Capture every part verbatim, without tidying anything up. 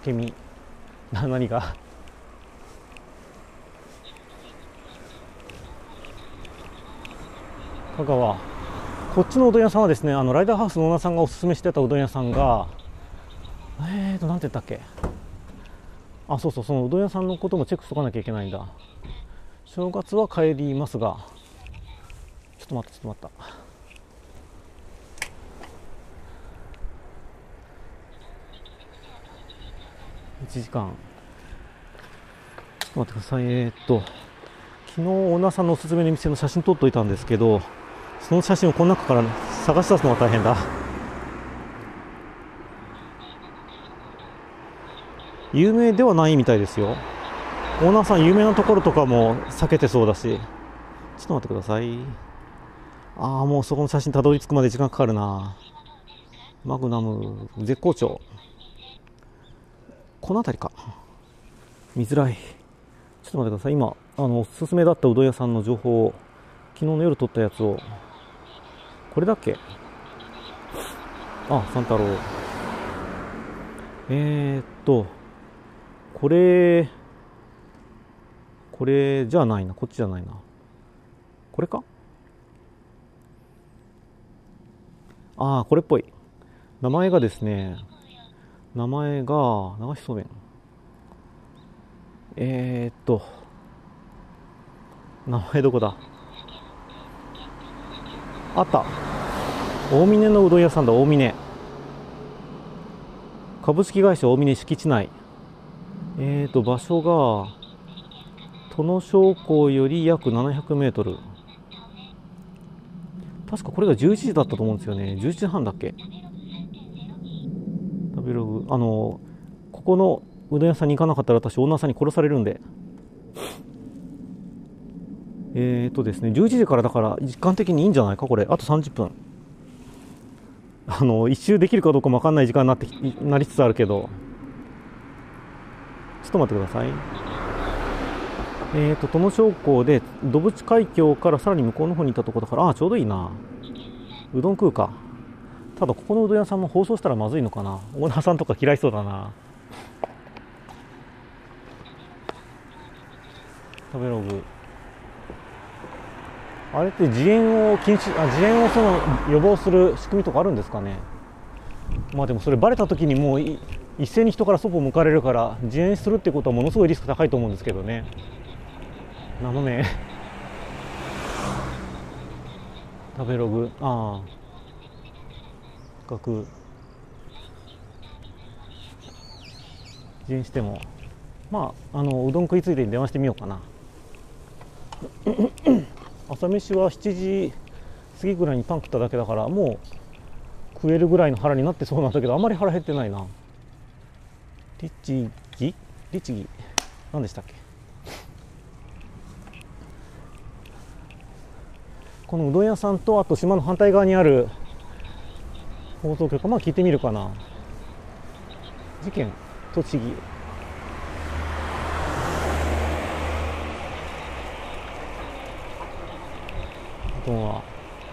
明美な何が香川、こっちのうどん屋さんはですね、あのライダーハウスのオーナーさんがおすすめしてたうどん屋さんがえーとなんて言ったっけ、あ、そうそう、そのうどん屋さんのこともチェックしとかなきゃいけないんだ。正月は帰りますが、ちょっと待ってちょっと待った、いちじかん、ちょっと待ってください。えーっと昨日オーナーさんのおすすめの店の写真撮っといたんですけど、その写真をこの中から、ね、探し出すのが大変だ。有名ではないみたいですよ。オーナーさん有名なところとかも避けてそうだし。ちょっと待ってください。ああ、もうそこの写真たどり着くまで時間かかるな。マグナム絶好調、この辺りか、見づらい。ちょっと待ってください。今あのおすすめだったうどん屋さんの情報を、昨日の夜撮ったやつを、これだっけ、あ、三太郎、えー、っとこれこれじゃないな、こっちじゃないな、これか、ああこれっぽい。名前がですね、名前が流しそうめん、えー、っと名前どこだ、あった、大峰のうどん屋さんだ。大峰株式会社大峰敷地内、えーと場所が殿小港より約ななひゃくメートル、確かこれがじゅういちじだったと思うんですよね。じゅういちじはんだっけ。食べログ、あのここのうどん屋さんに行かなかったら私オーナーさんに殺されるんで、えーとですねじゅういちじからだから時間的にいいんじゃないかこれ。あとさんじゅっぷん、あの一周できるかどうかも分かんない時間になってなりつつあるけど、ちょっと待ってください。えーと殿小港で土淵海峡からさらに向こうの方にいたところだから、ああちょうどいいな、うどん食うか。ただここのうどん屋さんも放送したらまずいのかな、オーナーさんとか嫌いそうだな。食べログ、あれって自演を禁止、あ自演をその予防する仕組みとかあるんですかね。まあでもそれバレた時にもう一斉に人からそこを向かれるから、自演するってことはものすごいリスク高いと思うんですけどね。生目食べログ、ああ価格自演しても、まああのうどん食いついでに電話してみようかな。朝飯はしちじ過ぎぐらいにパン食っただけだから、もう食えるぐらいの腹になってそうなんだけど、あんまり腹減ってないな。律儀律儀何でしたっけ。このうどん屋さんと、あと島の反対側にある放送局、まあ聞いてみるかな。事件栃木、あとは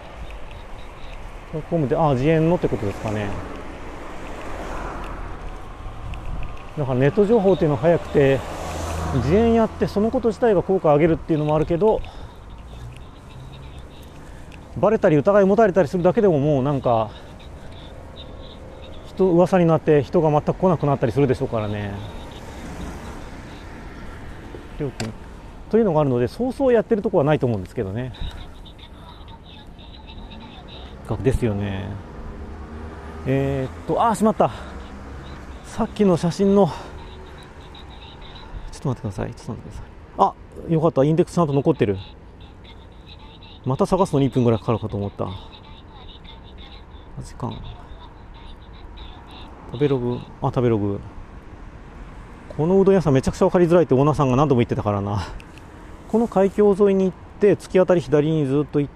コムで、ああ自演のってことですかね。だからネット情報っていうのは早くて、自演やってそのこと自体が効果を上げるっていうのもあるけど、バレたり疑い持たれたりするだけでももうなんか人噂になって人が全く来なくなったりするでしょうからね。料金というのがあるので、そうそうやってるところはないと思うんですけどね。ですよね。えー、っとあーしまった、さっきの写真の、ちょっと待ってくださいちょっと待ってください。あ、よかった、インデックスちゃんと残ってる。また探すのにいっぷんぐらいかかるかと思った。時間食べログ、あ食べログ、このうどん屋さんめちゃくちゃ分かりづらいってオーナーさんが何度も言ってたからな。この海峡沿いに行って突き当たり左にずっと行って、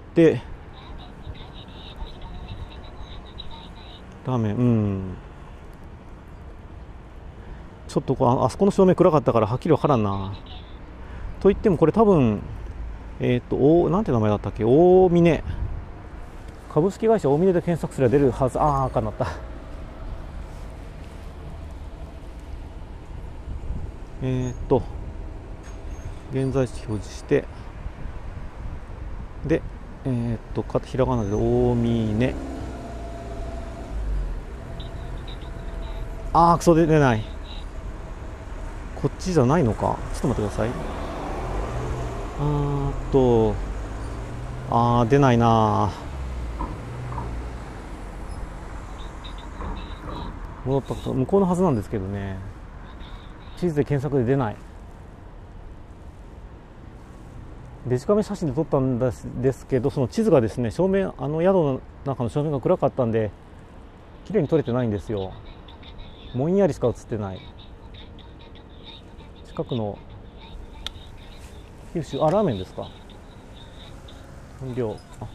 ラーメン、うん、ちょっとこう あ, あそこの照明暗かったからはっきり分からんな。と言ってもこれ多分えっ、ー、とおなんて名前だったっけ、大峰株式会社大峰で検索すれば出るはず。ああ赤になった。 えー、っと現在地表示して、でえー、っとひらがなで大峰、あークソ出てない。こっちじゃないのか。ちょっと待ってください。あーっとあー出ないな。戻ったこと向こうのはずなんですけどね。地図で検索で出ない。デジカメ写真で撮ったんですですけど、その地図がですね、照明、あの宿の中の照明が暗かったんで綺麗に撮れてないんですよ。もんやりしか映ってない。近くの九州、あラーメンですか。本量、あ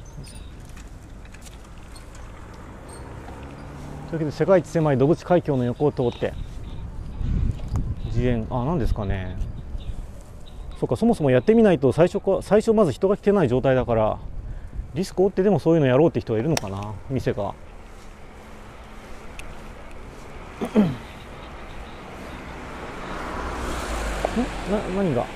というわけで世界一狭い戸淵海峡の横を通って自演、あ何ですかね。そうか、そもそもやってみないと最初か最初まず人が来てない状態だから、リスクを負ってでもそういうのやろうって人がいるのかな、店が。んな何が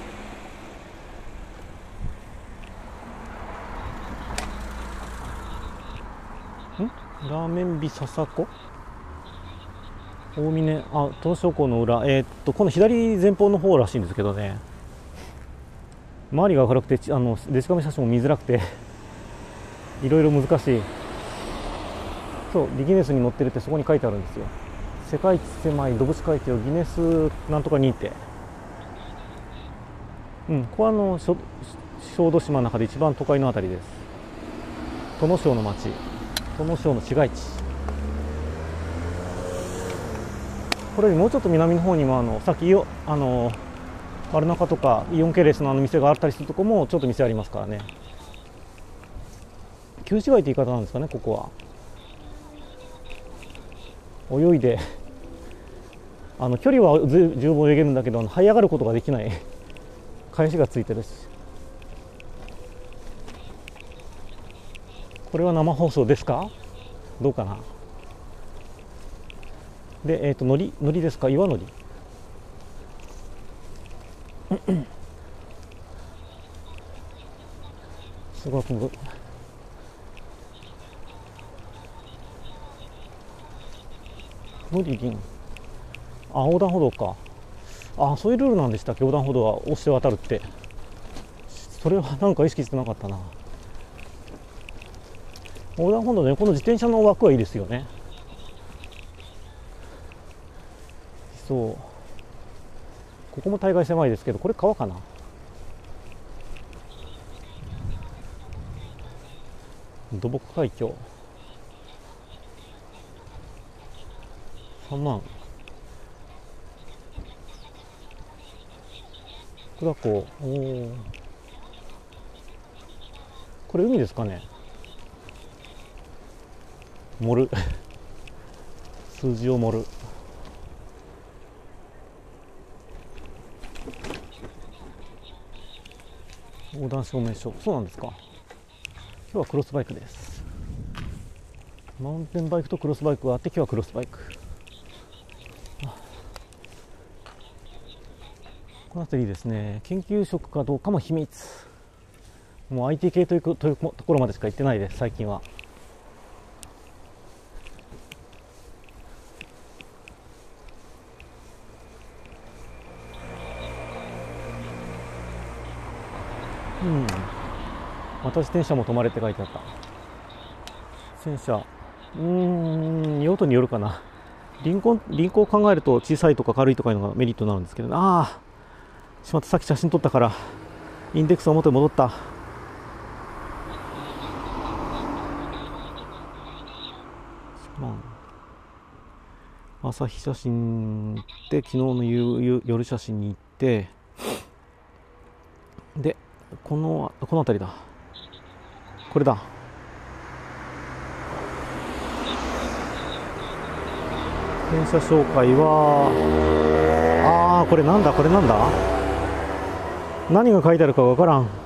んラーメン美笹子大峰、あ東照湖の裏、えー、っとこの左前方の方らしいんですけどね、周りが暗くてあのデジカメ写真も見づらくていろいろ難しい。そうギネスに載ってるってそこに書いてあるんですよ。世界一狭い戸淵海峡ギネスなんとか認定。うん、ここはあの小豆島の中で一番都会のあたりです。土庄の町、土庄の市街地。これよりもうちょっと南の方にもあのさっきあの丸中とかイオン系列のあの店があったりするとこもちょっと店ありますからね。旧市街って言い方なんですかね、ここは。泳いであの距離は十分泳げるんだけど、這い上がることができない返しがついてるし。これは生放送ですか、どうかな。で、えっ、ー、とのりのりですか、岩のりすごくのり銀、あ横断歩道か。あそういうルールなんでしたっけ、横断歩道は押して渡るって。それはなんか意識してなかったな。横断歩道ね、この自転車の枠はいいですよね。そうここも大概狭いですけど、これ川かな。土木海峡さんまん倉港、おおこれ海ですかね。盛る数字を盛る。横断証明書、そうなんですか。今日はクロスバイクです。マウンテンバイクとクロスバイクがあって、今日はクロスバイク。この辺りですね、研究職かどうかも秘密。もう アイティー 系というところまでしか行ってないです、最近は。うん、また自転車も止まれって書いてあった。戦車、うーん用途によるかな。輪行輪行を考えると小さいとか軽いとかいうのがメリットになるんですけど、ああしまった、さっき写真撮ったからインデックスを元に戻った。朝日写真で昨日の夕夜写真に行って、でこのこの辺りだ、これだ。電車紹介はああこれなんだこれなんだ何が書いてあるかわからん。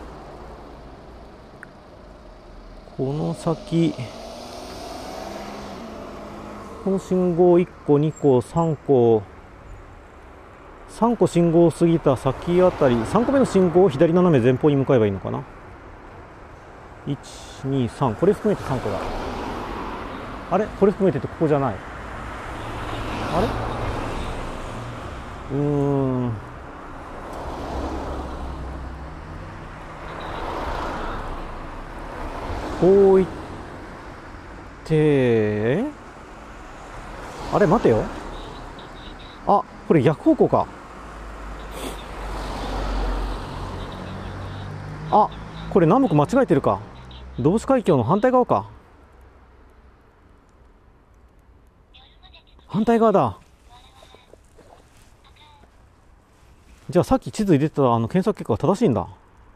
この先この信号いっこにこさんこさんこ信号を過ぎた先あたり、さんこめの信号を左斜め前方に向かえばいいのかな。いち、に、さん、これ含めてさんこだ。あれ、これ含めてってここじゃない。あれ、うーん、こういって、あれ待てよ、あ、これ逆方向か。あ、これ南北間違えてるか。動詞海峡の反対側か。反対側だ。じゃあさっき地図に出てたあの検索結果は正しいんだ。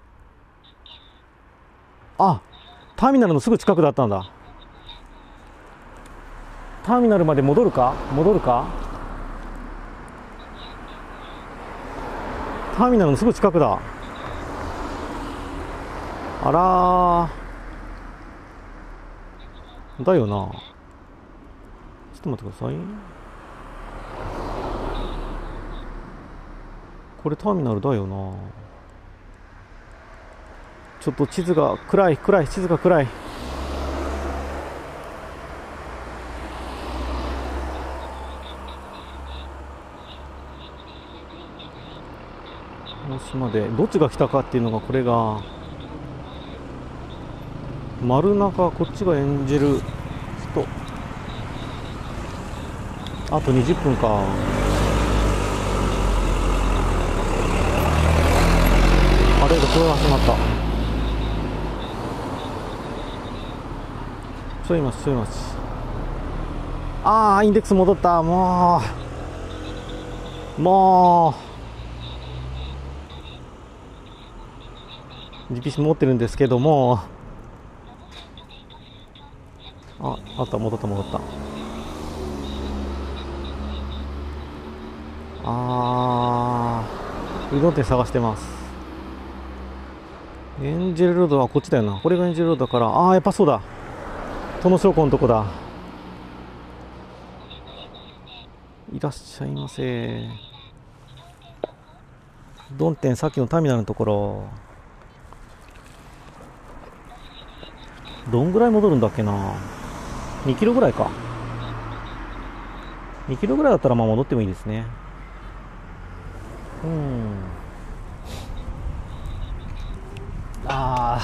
あ、ターミナルのすぐ近くだったんだ。ターミナルまで戻るか戻るか。ターミナルのすぐ近くだ。あらー、だよな。ちょっと待ってください。これターミナルだよな。ちょっと地図が暗い暗い地図が暗い。大島でどっちが来たかっていうのが、これが丸中、こっちがエンジェルスト。あとにじゅっぷんか。あれ、これが始まった。ちょい待ちちょい待ち。ああ、インデックス戻った。もうもう ジーピーシー 持ってるんですけども、あ、あった、戻った戻った。あー、うどん店探してます。エンジェルロードはこっちだよな。これがエンジェルロードだから、あー、やっぱそうだ。殿証拠のとこだ。いらっしゃいませ。うどん店、さっきのターミナルのところ。どんぐらい戻るんだっけな。にキロぐらいか。にキロぐらいだったらまあ戻ってもいいですね。うん。あ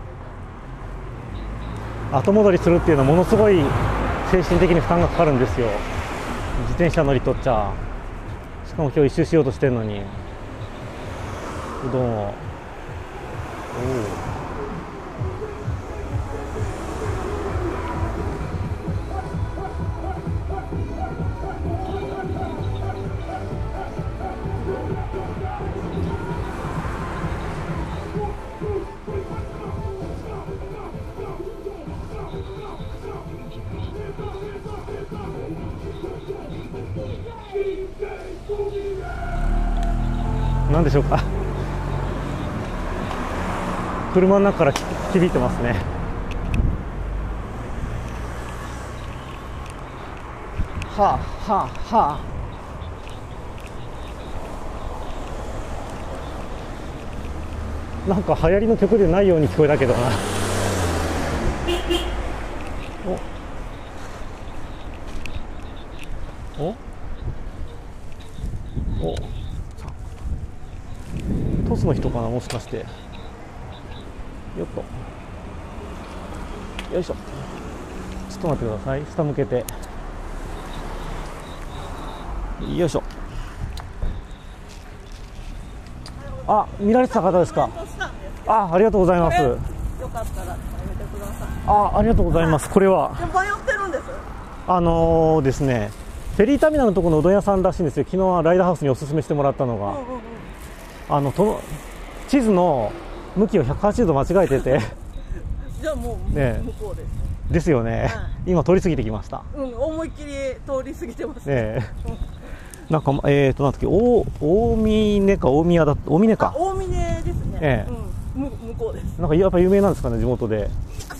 あ、後戻りするっていうのはものすごい精神的に負担がかかるんですよ。自転車乗りとっちゃ。しかも今日一周しようとしてるのに、うどんを。おお、なんでしょうか。車の中から響いてますね。はあはあはあ。なんか流行りの曲でないように聞こえたけどな。おおお、トスの人かな、もしかして。よっと、よいしょ。ちょっと待ってください。下向けて、よいしょ。あ、見られてた方ですか。あ、ありがとうございます。 よかったらやめてください。 あ、ありがとうございます。これはでも迷ってるんです。 あのー、ですね、フェリーターミナルのところのうどん屋さんらしいんですよ。昨日はライダーハウスにおすすめしてもらったのが、うんうんうん、あのとの地図の向きをひゃくはちじゅうど間違えててじゃあもう、ね、向こうですですよね、はい、今通り過ぎてきました。 うん、思いっきり通り過ぎてますね。 ねなんかえーとなんだっけ、大大峰か大宮だ、大峰か、 大峰ですね、 ええ、 うん、向こうです。 なんかやっぱ有名なんですかね、地元で。 そんな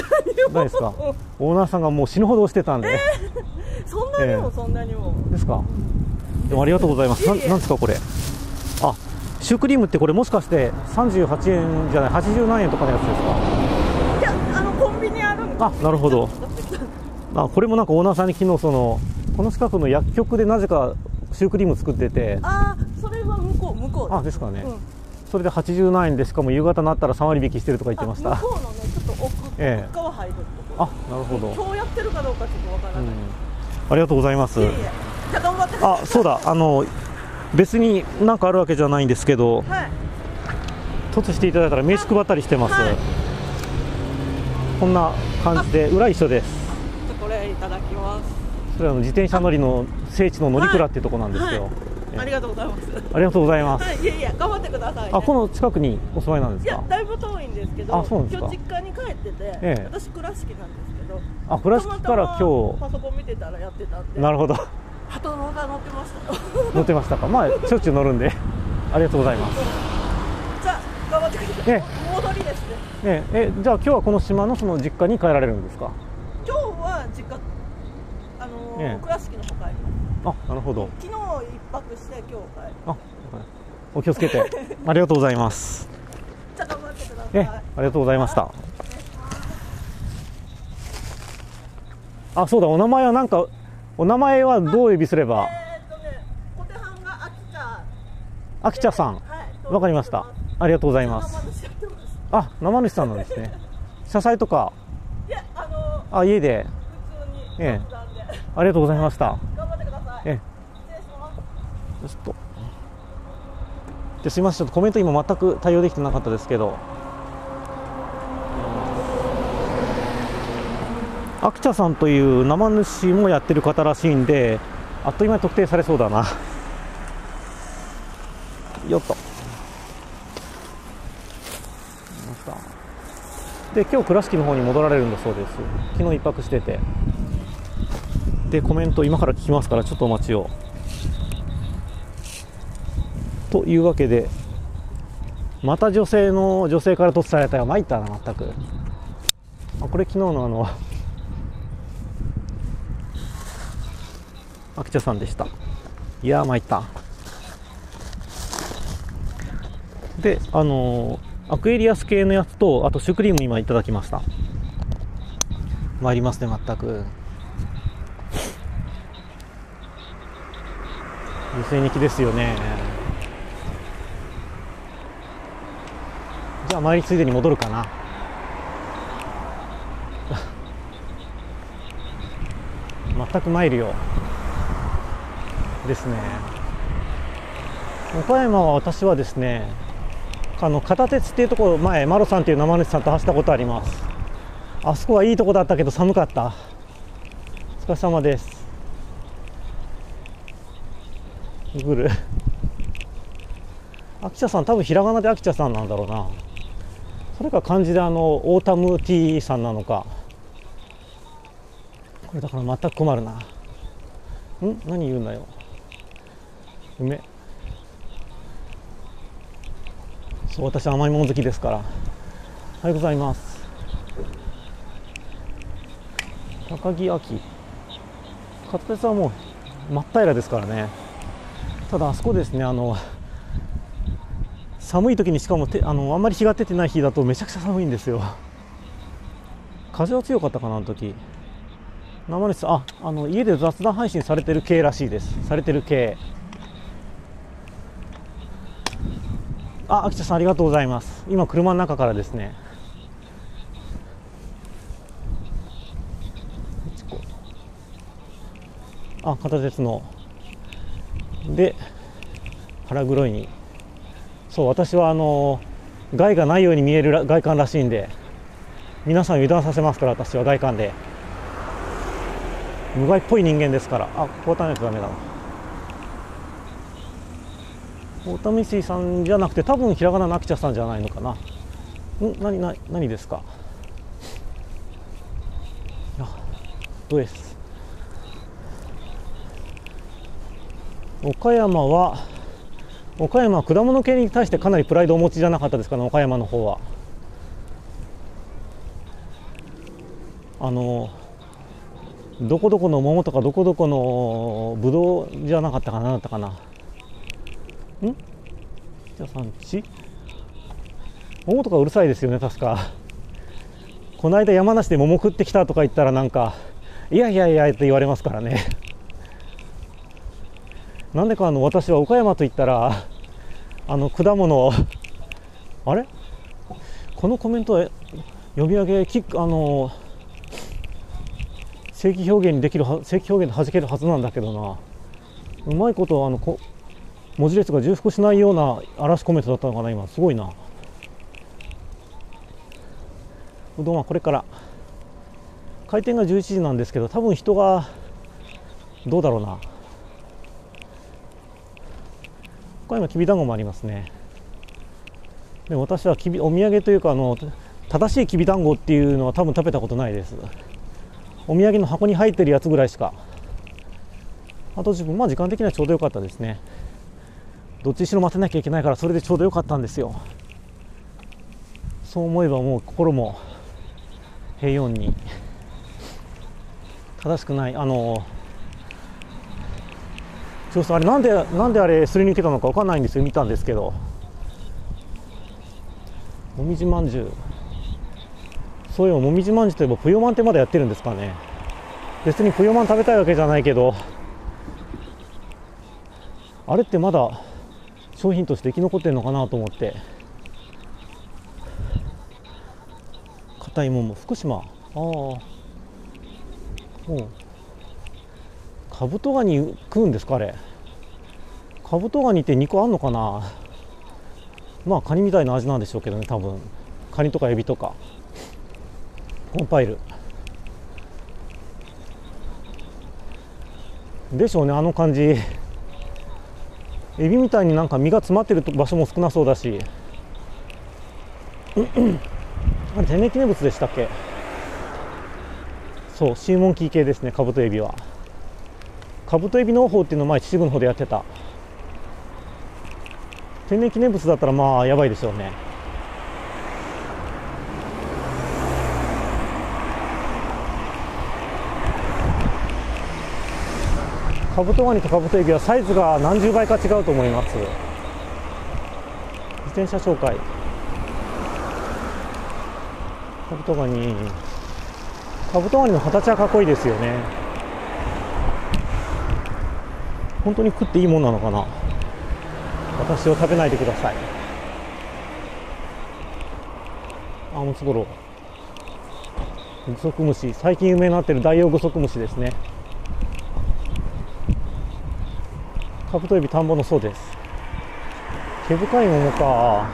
ないですか。オーナーさんがもう死ぬほど押してたんで、 えー、そんなにも、えー、そんなにもですか。でもありがとうございます。な、なんですかこれ。あ、シュークリームってこれもしかしてさんじゅうはちえんじゃない、はちじゅうなんえんとかのやつですか。 いや、あのコンビニあるんです。 あ、なるほど。あ、これもなんかオーナーさんに昨日そのこの近くの薬局でなぜかシュークリーム作ってて。 ああ、それは向こう向こうです。 あ、ですかね。 うん、 それではちじゅうなんえんで、しかも夕方になったらさんわり引きしてるとか言ってました。 向こうのね、ちょっと奥、ええ、側入るところ。 あ、なるほど。 今日やってるかどうかちょっとわからない、うん。 ありがとうございます。 いえいえ、じゃあ頑張ってください。 あ、そうだ、あの別になんかあるわけじゃないんですけど、はい、凸していただいたら名刺配ったりしてます。はい、こんな感じで裏一緒です。 じゃこれいただきます。 それは自転車乗りの聖地の乗鞍っていうところなんですよ。はいはい、 ありがとうございます。 ありがとうございます。 はい、いやいや、頑張ってください、ね。 あ、この近くにお住まいなんですか。 いや、だいぶ遠いんですけど。あ、そうなんですか。今日実家に帰ってて、ええ、私倉敷なんですけど。 あ、倉敷から今日。 パソコン見てたらやってたんで。 なるほど。 鳩のが乗ってましたよ。 乗ってましたか。まあ、しょっちゅう乗るんで。ありがとうございます。 じゃあ、頑張ってください。ええ、戻りですね。 ええ、え、じゃあ、今日はこの島のその実家に帰られるんですか。 今日は実家。あのーええ、倉敷の方帰ります。 あ、なるほど。 昨日一泊して今日帰る。 あ、お気をつけて。ありがとうございます。 じゃあ頑張ってください。 え、ありがとうございました。あ、そうだ、お名前はなんかお名前はどうお呼びすれば。 えーっとね、小手半が秋田。 秋田さん。わ、はい、かりました。ありがとうございます。あ、生主さんなんですね。車載とか。 いや、あのー、あ、家で。 普通に。 ええ。ありがとうございました。 頑張ってください。 ええ、 失礼します。 ちょっと。ですいません、ちょっとコメント今全く対応できてなかったですけど。秋田さんという生主もやってる方らしいんで、あっという間に特定されそうだな。よっと。で、今日倉敷の方に戻られるんだそうです。昨日一泊してて。で、コメント今から聞きますから、ちょっとお待ちを。というわけで、また女性の女性から突されたよ。参ったな、全く。あ、これ昨日のあの秋田さんでした。いやー、参った。で、あのー、アクエリアス系のやつと、あとシュークリーム今いただきました。参りますね、全く。女性人気ですよね。じゃあ参りついでに戻るかな。全く参るよですね。岡山は私はですね、あの片鉄っていうところ、前マロさんっていう生主さんと走ったことあります。あそこはいいとこだったけど寒かった。お疲れ様です。グル秋田さん、多分ひらがなで秋田さんなんだろうな。それか漢字であのオータムティーさんなのか。これだから全く困るな。ん、何言うんだよ。梅。そう、私甘いもの好きですから。おはようございます。高木秋。片鉄はもう真っ平らですからね。ただあそこですね、あの寒い時に、しかもてあのあんまり日が出てない日だとめちゃくちゃ寒いんですよ。風は強かったかな、あの時。生主さん、あ、あの家で雑談配信されてる系らしいです。されてる系。あ、秋田さんありがとうございます。今車の中からですね。あ、片鉄ので腹黒いに。そう、私はあの害がないように見える外観らしいんで、皆さん油断させますから。私は外観で無害っぽい人間ですから。あ、ここ渡らないとダメだな。大田光さんじゃなくて、多分ひらがなの秋田さんじゃないのかな。ん、何何何ですか。あ、どうです。岡山は岡山は果物系に対してかなりプライドをお持ちじゃなかったですかね、岡山の方は。 あのどこどこの桃とかどこどこのぶどうじゃなかったかな、何だったかな。んじゃあ産地桃とかうるさいですよね確か。この間山梨で桃食ってきたとか言ったらなんかいやいやいやって言われますからね。なんでかあの私は岡山と言ったらあの果物あれこのコメントは読み上げキックあの正規表現にできる正規表現で弾けるはずなんだけどな。うまいことあのこ文字列が重複しないような嵐コメントだったのかな。今すごいな。うどんはこれから開店がじゅういちじなんですけど、多分人がどうだろうな。他にもきびだんごもありますね。でも私はきびお土産というかあの正しいきびだんごっていうのは多分食べたことないです。お土産の箱に入ってるやつぐらいしか。あと自分まあ時間的にはちょうどよかったですね。どっちにしろ待てなきゃいけないからそれでちょうどよかったんですよ。そう思えばもう心も平穏に。正しくないあのちょっとあれなんでなんであれすり抜けたのか分かんないんですよ。見たんですけど、もみじまんじゅう、そういえばもみじまんじゅうといえばぷよまんってまだやってるんですかね。別にぷよまん食べたいわけじゃないけど、あれってまだ商品として生き残ってるのかなと思って。硬いもも福島、ああもうカブトガニ食うんですかあれ。カブトガニって肉あんのかな。まあカニみたいな味なんでしょうけどね、多分カニとかエビとか。コンパイルでしょうね、あの感じ。エビみたいになんか身が詰まってる場所も少なそうだしあれ天然記念物でしたっけ。そうシーモンキー系ですね、カブトエビは。カブトエビ農法っていうのを前秩父の方でやってた。天然記念物だったらまあやばいでしょうね。カブトガニとカブトエビはサイズが何十倍か違うと思います。自転車紹介。カブトガニカブトガニの形はかっこいいですよね。本当に食っていいもんなのかな。私を食べないでください。あ、ムツゴロウ、グソクムシ、最近有名になっているダイオウグソクムシですね。カブトエビ田んぼのそうです。毛深い桃か。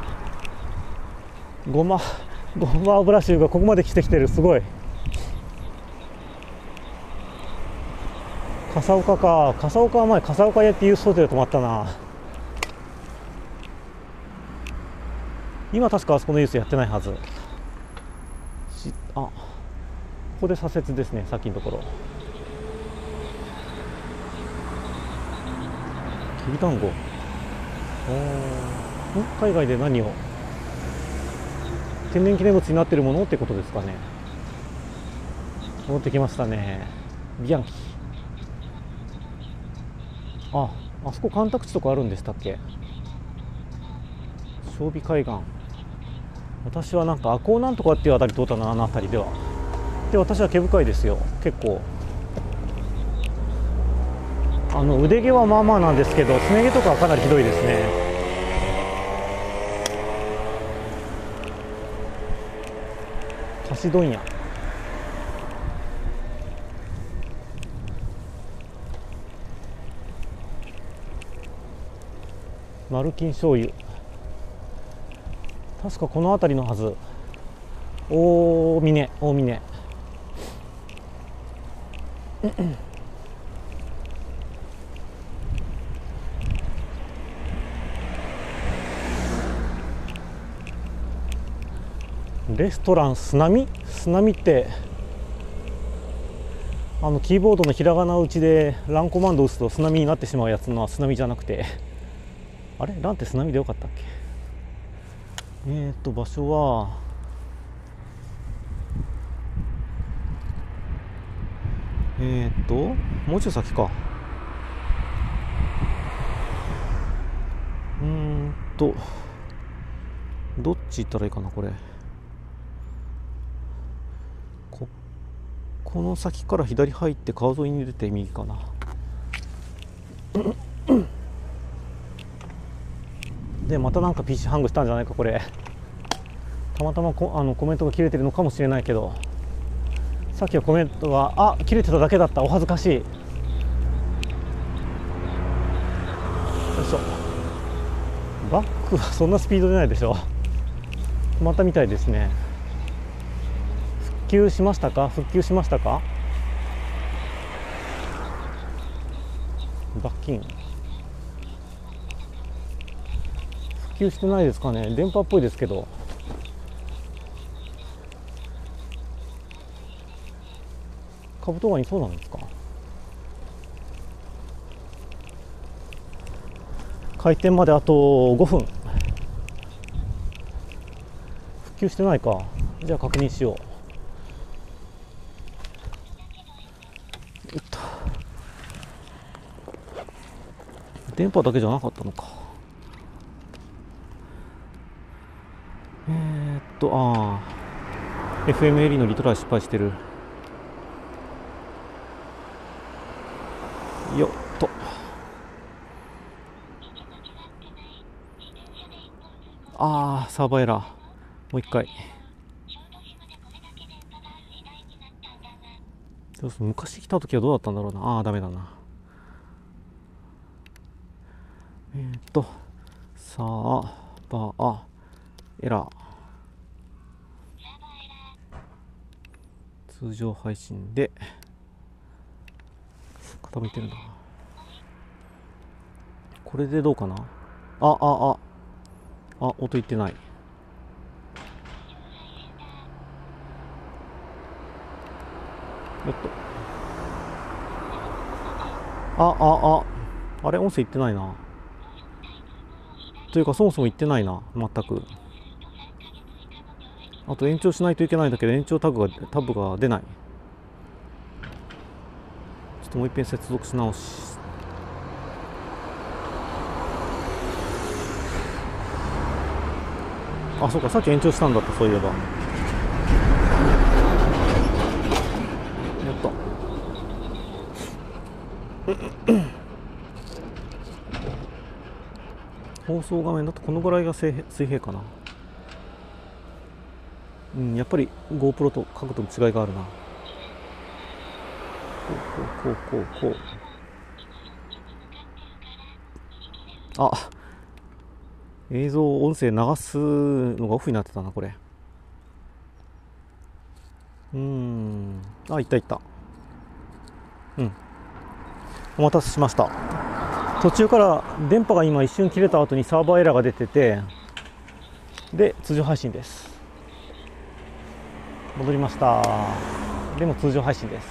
ごまごま油臭がここまで来てきてる。すごい。笠岡か。笠岡は前笠岡屋っていう想定で止まったな。今確かあそこのユースやってないはず。あ、ここで左折ですね、さっきのところ。きびだんご。海外で何を天然記念物になっているものってことですかね。戻ってきましたね、ビアンキ。あ、あそこ干拓地とかあるんでしたっけ。小美海岸。私はなんか赤穂なんとかっていうあたり通ったな、あの辺りでは。で私は毛深いですよ結構。あの腕毛はまあまあなんですけど、すね毛とかはかなりひどいですね。菓子問屋。マルキン醤油、確かこの辺りのはず。大峰大峰レストランすなみすなみってあのキーボードのひらがな打ちでランコマンドを打つとすなみになってしまうやつのはすなみじゃなくて、あれランってすなみでよかったっけ。えーっと場所はえーっともうちょい先か。うーんとどっち行ったらいいかな。これここの先から左入って川沿いに出て右かな。でまたなんか ピーシー ハングしたんじゃないか。これたまたまこあのコメントが切れてるのかもしれないけど、さっきはコメントがあ切れてただけだった。お恥ずかしい。よいしょ。バックはそんなスピード出ないでしょ。止まったみたいですね。復旧しましたか復旧しましたか。バッキン復旧してないですかね。電波っぽいですけど。カブトガニそうなんですか。開店まであとごふん。復旧してないか。じゃあ確認しよう。電波だけじゃなかったのか。えー、っとああ エフエムエルイー のリトライ失敗してるよっと。ああサーバーエラー。もう一回。昔来た時はどうだったんだろうな。ああダメだな。えー、っとサーバーエラー。通常配信で傾いてるな。これでどうかな。ああああ音いってない。よっと。ああああれ音声いってないな。というかそもそもいってないな全く。あと延長しないといけないんだけど延長タグがタブが出ない。ちょっともう一遍接続し直し。あそうかさっき延長したんだった。そういえばやった放送画面だとこのぐらいが水平、水平かな。うん、やっぱり GoPro と角度の違いがあるな。こうこうこうこうこう。あ、映像音声流すのがオフになってたなこれ。うーん、あ、いったいった。うん、お待たせしました。途中から電波が今一瞬切れた後にサーバーエラーが出てて、で通常配信です。戻りました。でも通常配信です。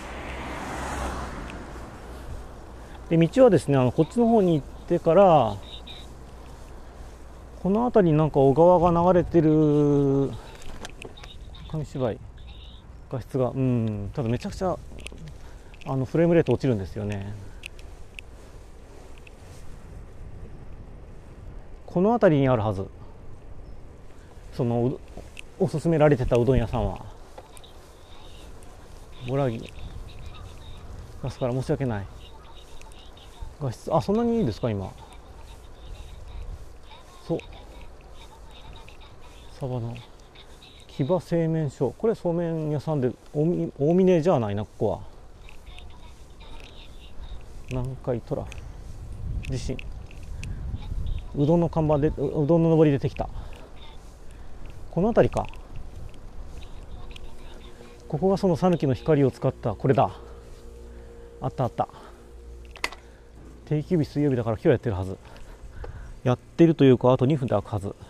で道はですね、あのこっちの方に行ってからこの辺りになんか小川が流れてる紙芝居画質がうんただめちゃくちゃあのフレームレート落ちるんですよね。この辺りにあるはず。そのおすすめられてたうどん屋さんはボラギガスから申し訳ない。画質あそんなにいいですか今。そうサバの木場製麺所。これそうめん屋さんで大峰じゃないな。ここは南海トラフ地震。うどんの看板でうどんの上り出てきた。この辺りか。ここがその讃岐の光を使ったこれだ。あったあった。定休日水曜日だから今日やってるはず。やってるというかあとにふんで開くはず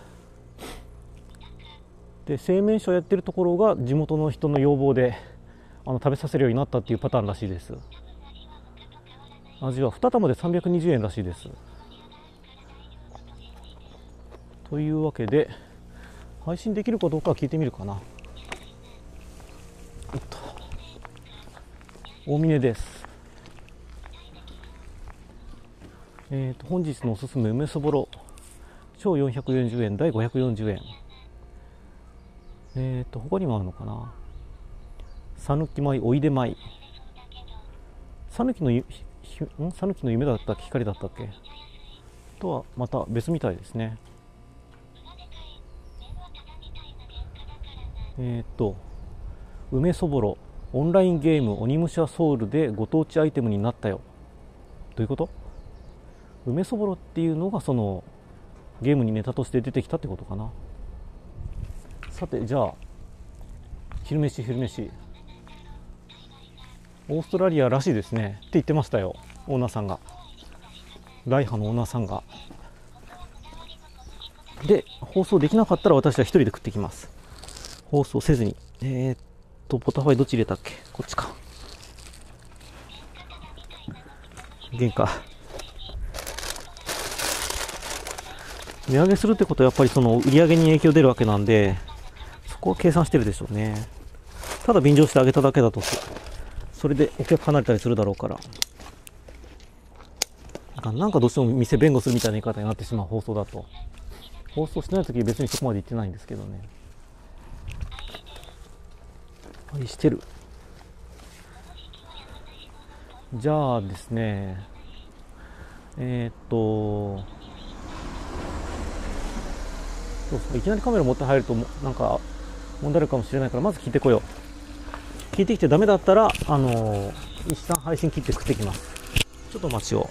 で、製麺所やってるところが地元の人の要望であの食べさせるようになったっていうパターンらしいです。味はに玉でさんびゃくにじゅうえんらしいです。というわけで配信できるかどうかは聞いてみるかな。 大峰です。えーと本日のおすすめ梅そぼろ小よんひゃくよんじゅうえん、大ごひゃくよんじゅうえん。えーと他にもあるのかな。さぬき米、おいで米。さぬきのゆんさぬきの夢だったっけ、光だったっけとはまた別みたいですね。えっと梅そぼろオンラインゲーム鬼武者ソウルでご当地アイテムになったよ。どういうこと？梅そぼろっていうのがそのゲームにネタとして出てきたってことかな。さてじゃあ昼飯昼飯オーストラリアらしいですねって言ってましたよ、オーナーさんが。ライハのオーナーさんが。で放送できなかったら私は一人で食ってきます。放送せずに。えー、っとポタファイどっち入れたっけ。こっちか。原価値上げするってことはやっぱりその売り上げに影響出るわけなんで、そこは計算してるでしょうね。ただ便乗してあげただけだとそれでお客離れたりするだろうから、なんかどうしても店弁護するみたいな言い方になってしまう。放送だと。放送してない時別にそこまで言ってないんですけどね。はい、してる。じゃあですね、えー、っとそうそう、いきなりカメラ持って入るとなんか問題あるかもしれないから、まず聞いてこよう。聞いてきてダメだったらあのー、一旦配信切って食ってきます。ちょっとお待ちを。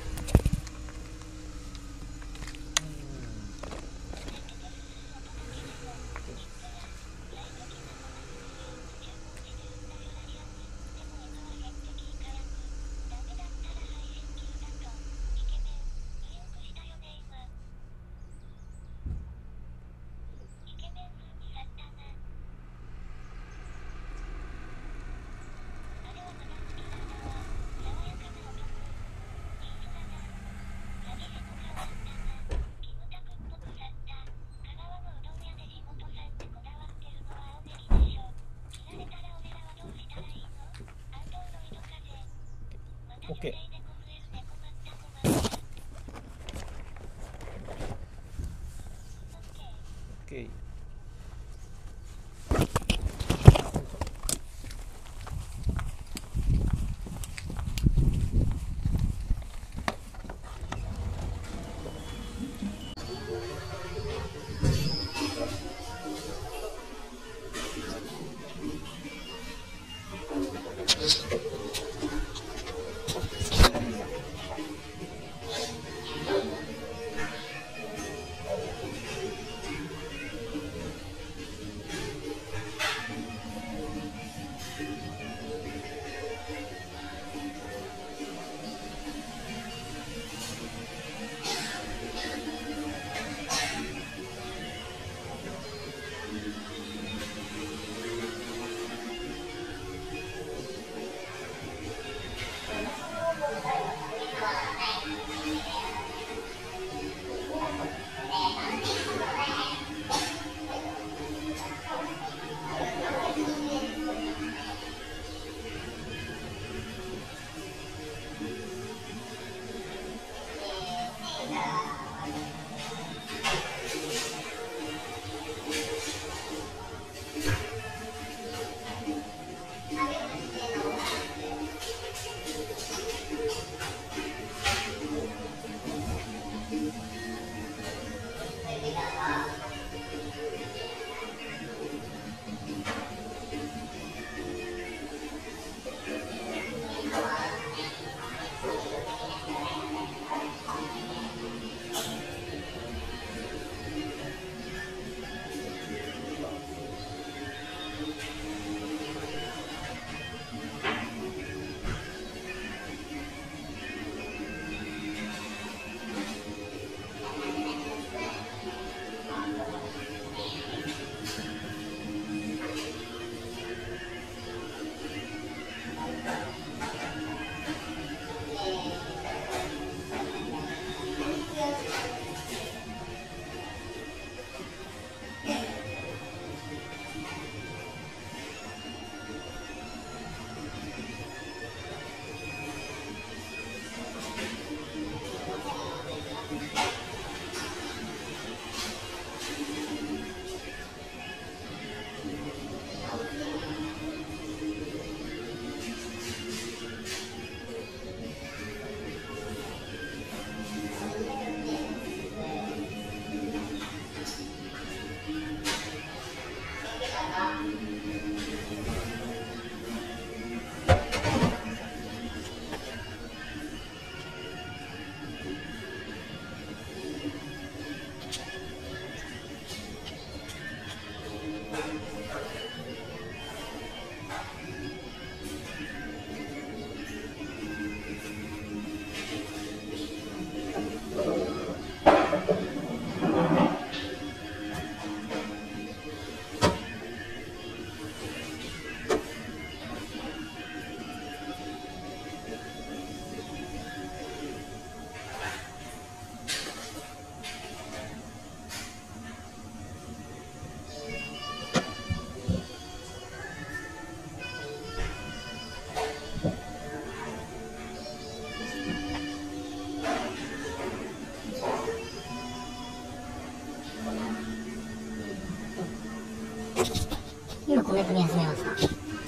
メント見始めました。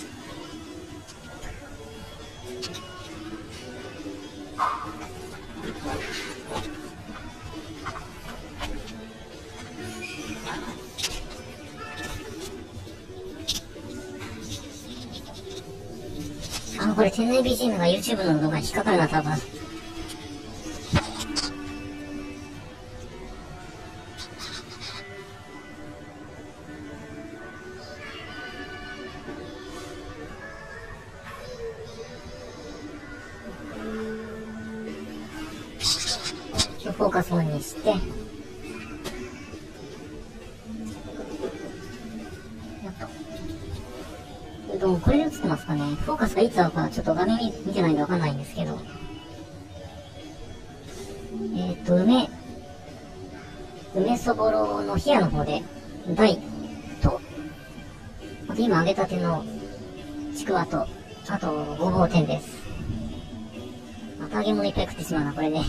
あ、これ天然 ビージーエム が YouTube の動画に引っかかるな、多分。フォーカスオンにして、やっと。でもこれで映ってますかね。フォーカスがいつ合うかちょっと画面見てないんでわかんないんですけど。えっと、梅、梅そぼろの冷やの方で、大と、あと今揚げたてのちくわと、あとごぼう天です。また揚げ物いっぱい食ってしまうな、これね。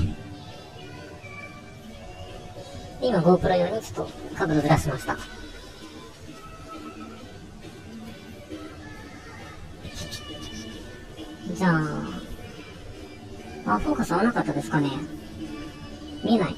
で今 GoPro 用にちょっと角度ずらしました。じゃあ、あ、フォーカス合わなかったですかね。見えない。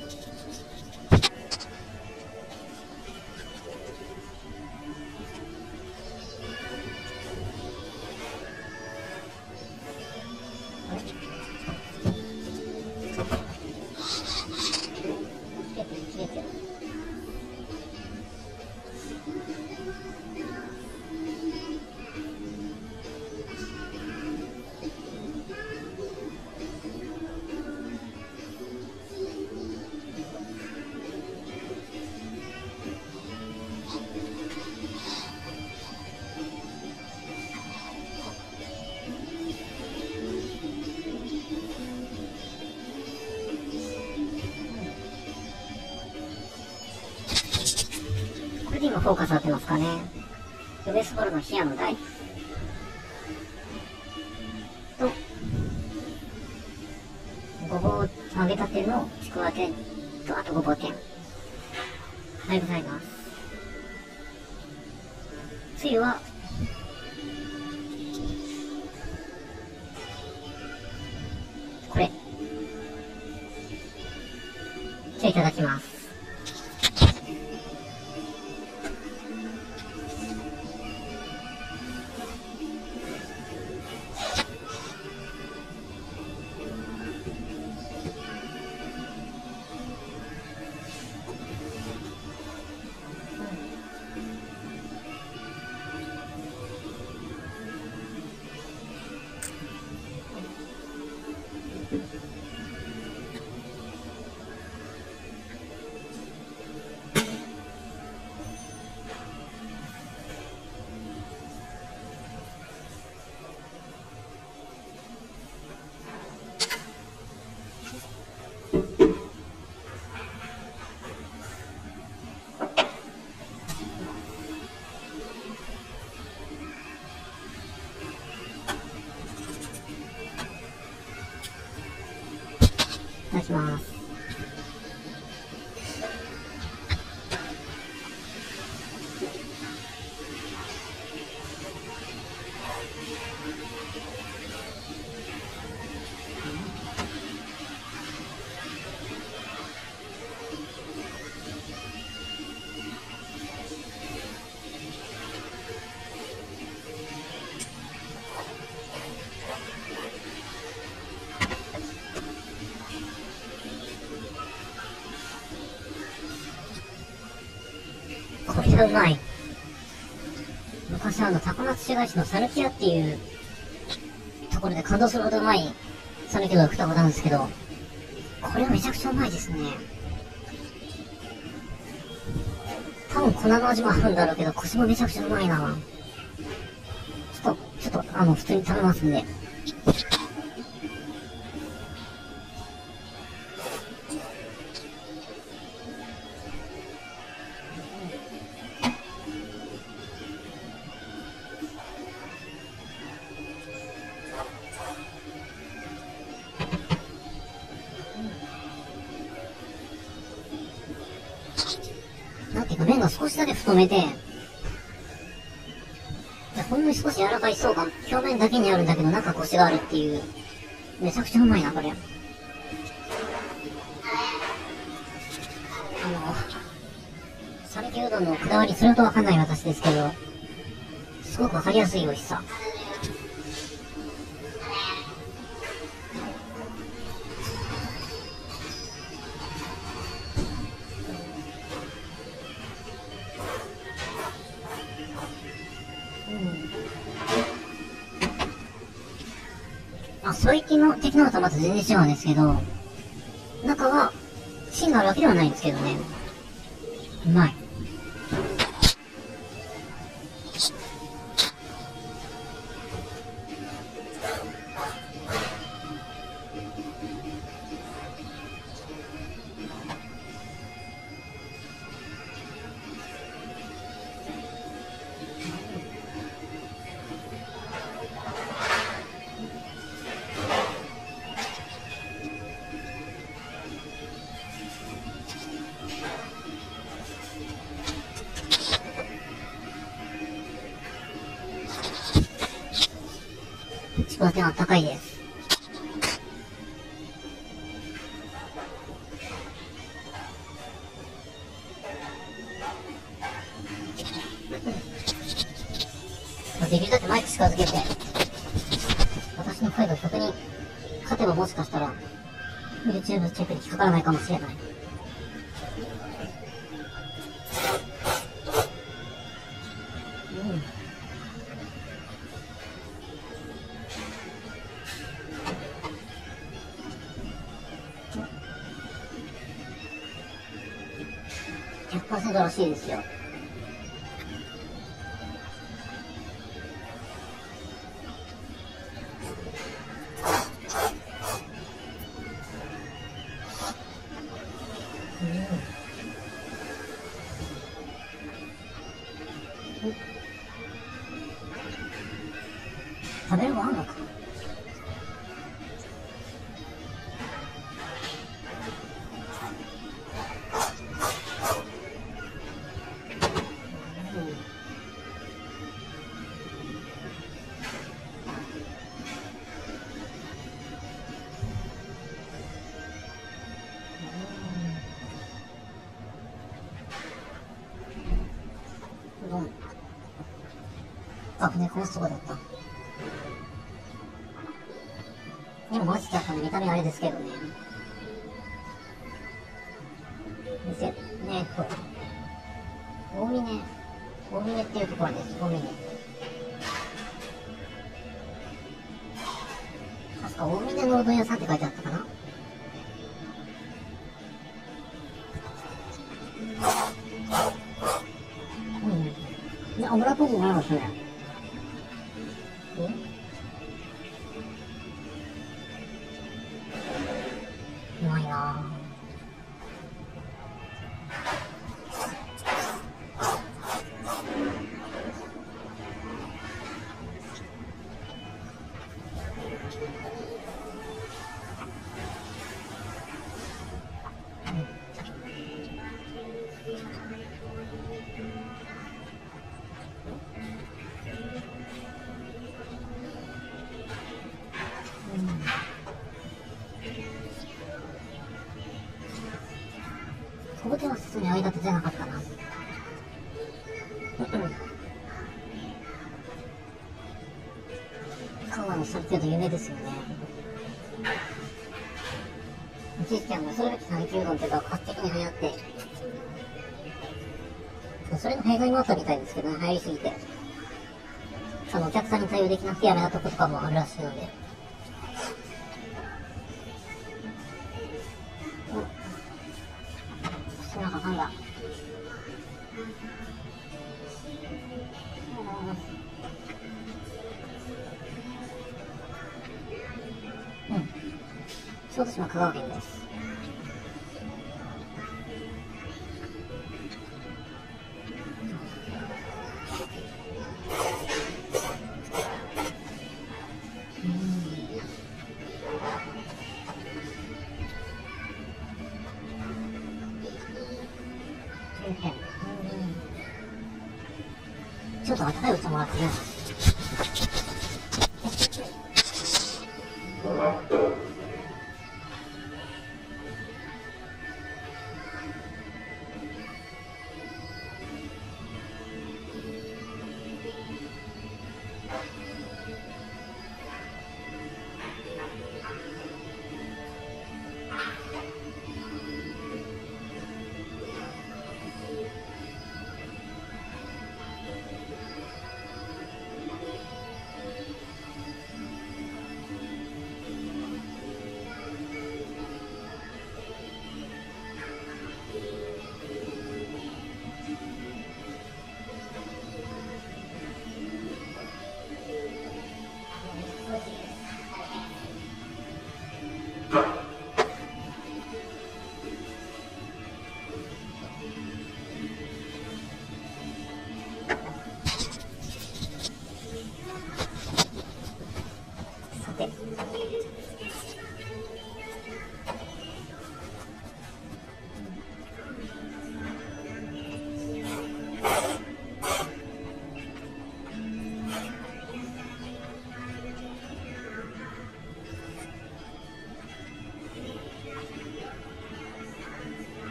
今フォーカス合ってますかね。梅そぼろの冷やの台とごぼう揚げたてのちくわ天と、あとごぼう天はいございます。つゆはこれ。じゃあいただきます。いただきます。これがうまい。昔あの高松市街地のサヌキ屋っていうところで感動するほどうまいサヌキうどんを食ったことあるんですけど、これはめちゃくちゃうまいですね。多分粉の味もあるんだろうけど、コシもめちゃくちゃうまいな。ちょっとちょっとあの普通に食べますんで。なんていうか麺が少しだけ太めで、 んのに少し柔らかい層が表面だけにあるんだけど、中コシがあるっていう。めちゃくちゃうまいな、これ。あの、讃岐うどんのこだわりするとわかんない私ですけど、すごくわかりやすい美味しさ。ソイキの的なのとはまた全然違うんですけど、中は芯があるわけではないんですけどね。うまい。ちくわ天あったかいです。できるだけマイク近づけて、私の声が曲に勝てばもしかしたら YouTube チェックに引っかからないかもしれない。ひゃくパーセント らしいですよ。食べるもあんのか。うん。あ、ね、このそばだった。でも混ぜちゃったんで見た目あれですけどね。店、ねえっと、大峰、大峰っていうところです、大峰。確か大峰のうどん屋さんって書いてあったかな。うん。で、油っぽくないですね。うまいなぁ。小ぶては普通に間立てじゃなかったな。香川の讃岐うどん有名ですよね。一時期は恐るべき讃岐うどんって爆発的に流行って、それの弊害もあったみたいですけどね、流行りすぎて。そのお客さんに対応できなくてやめたとことかもあるらしいので。なんかなんだ。うん。小豆島香川県です。ちょっと温かいお茶もらってね。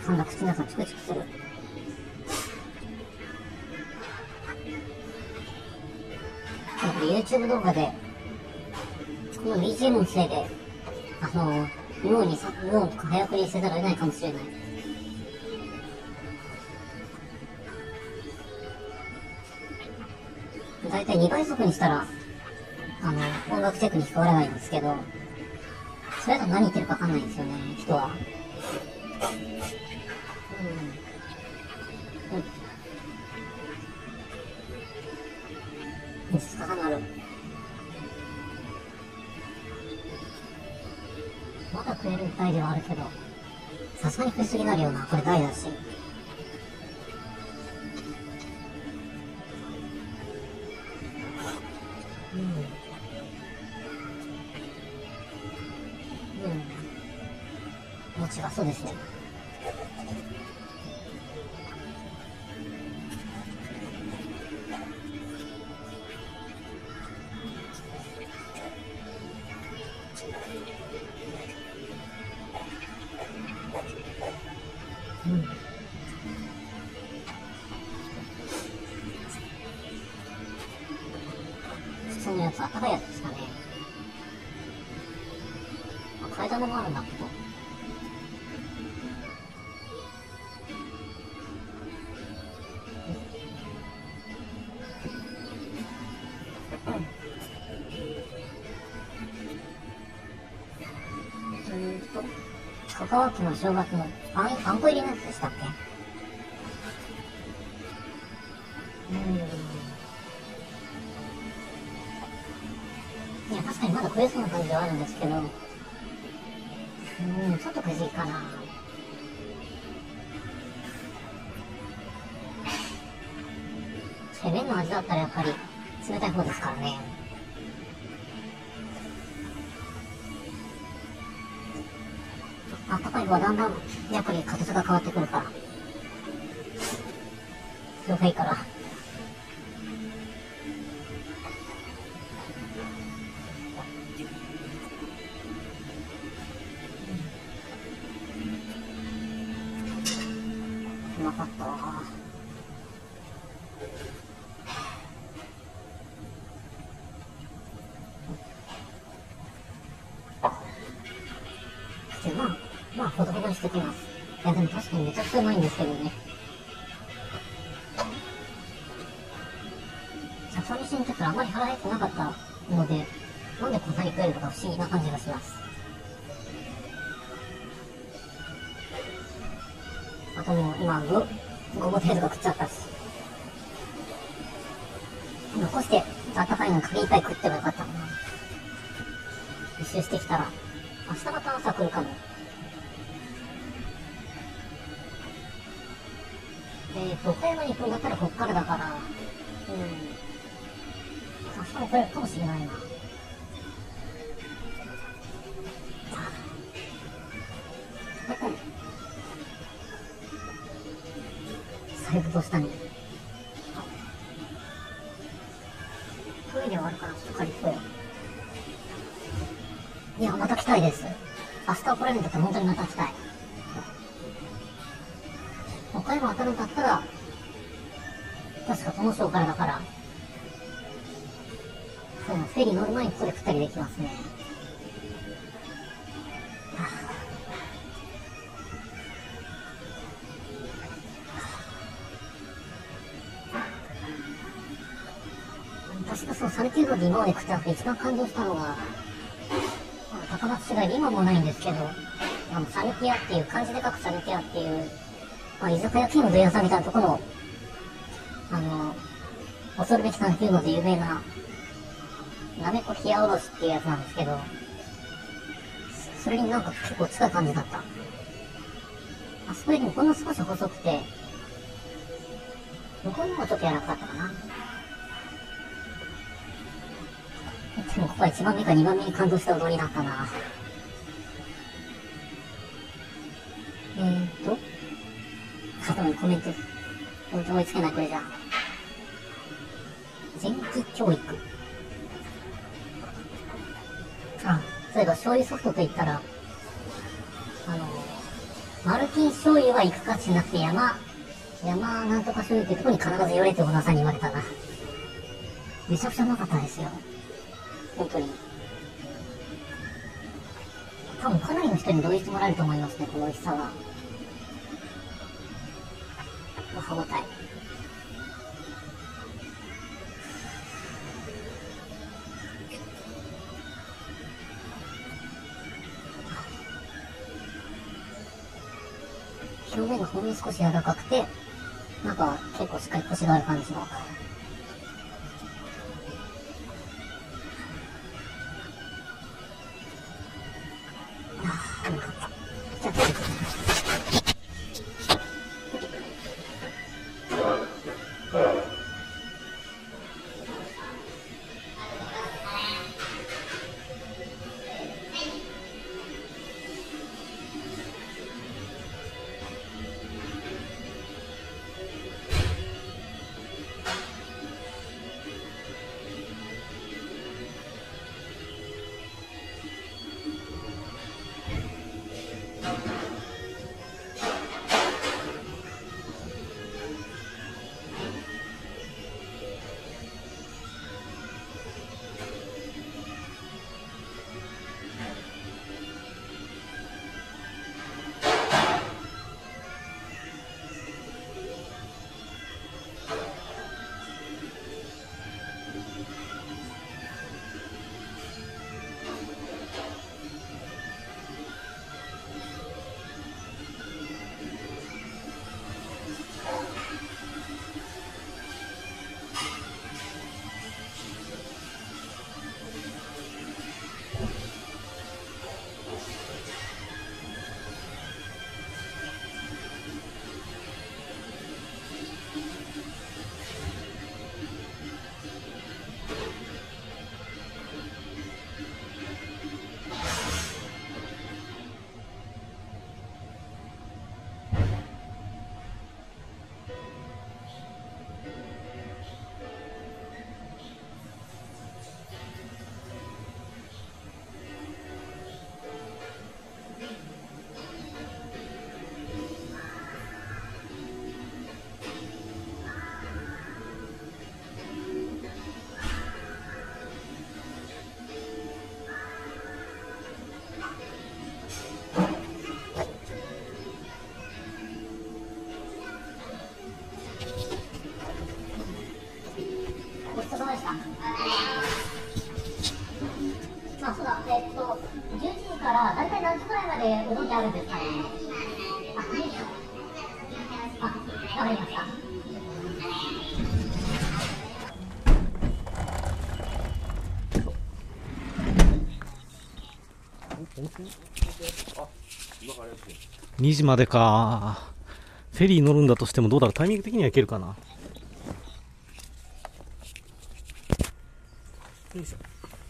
んだ口の中チクチクする。YouTube 動画でこの ビージーエム のせいであの脳にさ脳とか早送りせざるを得ないかもしれない。だいたいにばい速にしたらあの音楽チェックに引っかからないんですけど、それだと何言ってるか分かんないんですよね、人は。うんうん静かなる。まだ食える台ではあるけど、さすがに食いすぎになるよな、これ台だし。うんうん餅がそうですね。うん普通のやつ、温かいやつですかね。あ、替え玉もあるんだけど。えーっと、香川家の正月のあん、あんこ入りのやつでしたっけ？うーん。いや、確かにまだ食えそうな感じではあるんですけど、うーん、ちょっと食いすぎかな。麺の味だったらやっぱり冷たい方ですからね。あったかい方はだんだんやっぱり形が変わってくるから、それがいいから。うまかったわ。まあ、まあ、ほどほどにしてきます。いや、でも確かにめちゃくちゃうまいんですけどね。朝飯にちょっとあまり腹減ってなかったので、なんでこんなに食えるのか不思議な感じがします。あともう今、ご、ごぼ程度が食っちゃったし。残して、あったかいのに鍵いっぱい食ってもよかったな。一周してきたら、明日また朝来るかも。えっと、岡山に行くんだったらこっからだから、うん。明日も来れるかもしれないな。財布と下に。トイレはあるからちょっと借りてこよう。いや、また来たいです。明日来れるんだったら本当にまた来たい。岡山当たるんだったら、確か友章からだから、そう、フェリー乗る前にここで食ったりできますね。確かそう、サルティードで今まで食った中で一番感動したのが、高松市街で今もうないんですけど、あのサルティアっていう、漢字で書くサルティアっていう、まあ、居酒屋兼うどん屋さんみたいなところの、あの、恐るべきさんっていうので有名な、なめこ冷やおろしっていうやつなんですけど、それになんか結構近い感じだった。あそこよりもほんの少し細くて、向こうの方がちょっと柔らかかったかな。でもここはいちばんめかにばんめに感動したうどんになったな。えーと、肩にコメント、追いつけないこれじゃ。前期教育。あ、そういえば醤油ソフトと言ったら、あの、 マルティン醤油は行くかしなくて、山、山なんとか醤油っていうところに必ず寄れって小田さんに言われたな。めちゃくちゃうまかったですよ。本当に。多分かなりの人に同意してもらえると思いますね、この美味しさは。歯応え。表面がほんの少し柔らかくて、なんか結構しっかりコシがある感じの。うどんってあるんですかね。あ、いいですか。あ、わかりました。 にじまでか。フェリー乗るんだとしてもどうだろう、タイミング的には行けるかな。よいしょ。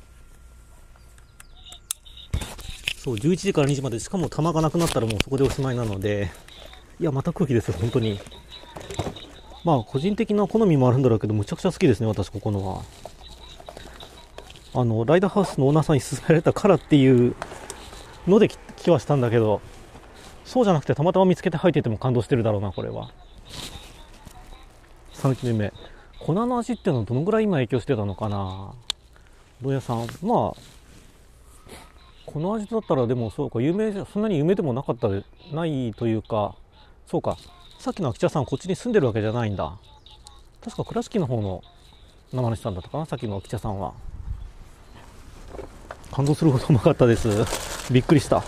そう、じゅういちじからにじまで、しかも弾がなくなったらもうそこでおしまいなので、いや、また空気ですよ、本当に。まあ、個人的な好みもあるんだろうけど、むちゃくちゃ好きですね、私、ここのは。あの、ライダーハウスのオーナーさんに勧められたからっていうので気はしたんだけど、そうじゃなくてたまたま見つけて入ってても感動してるだろうな、これは。さんきめめ。粉の味ってのはどのぐらい今影響してたのかな。どうやさん。まあ、この味だったらでもそうか、有名、そんなに有名でもなかったで、ないというか、そうか、さっきの秋茶さんこっちに住んでるわけじゃないんだ。確か倉敷の方の生主さんだったかな、さっきの秋茶さんは。感動するほどうまかったです。びっくりした。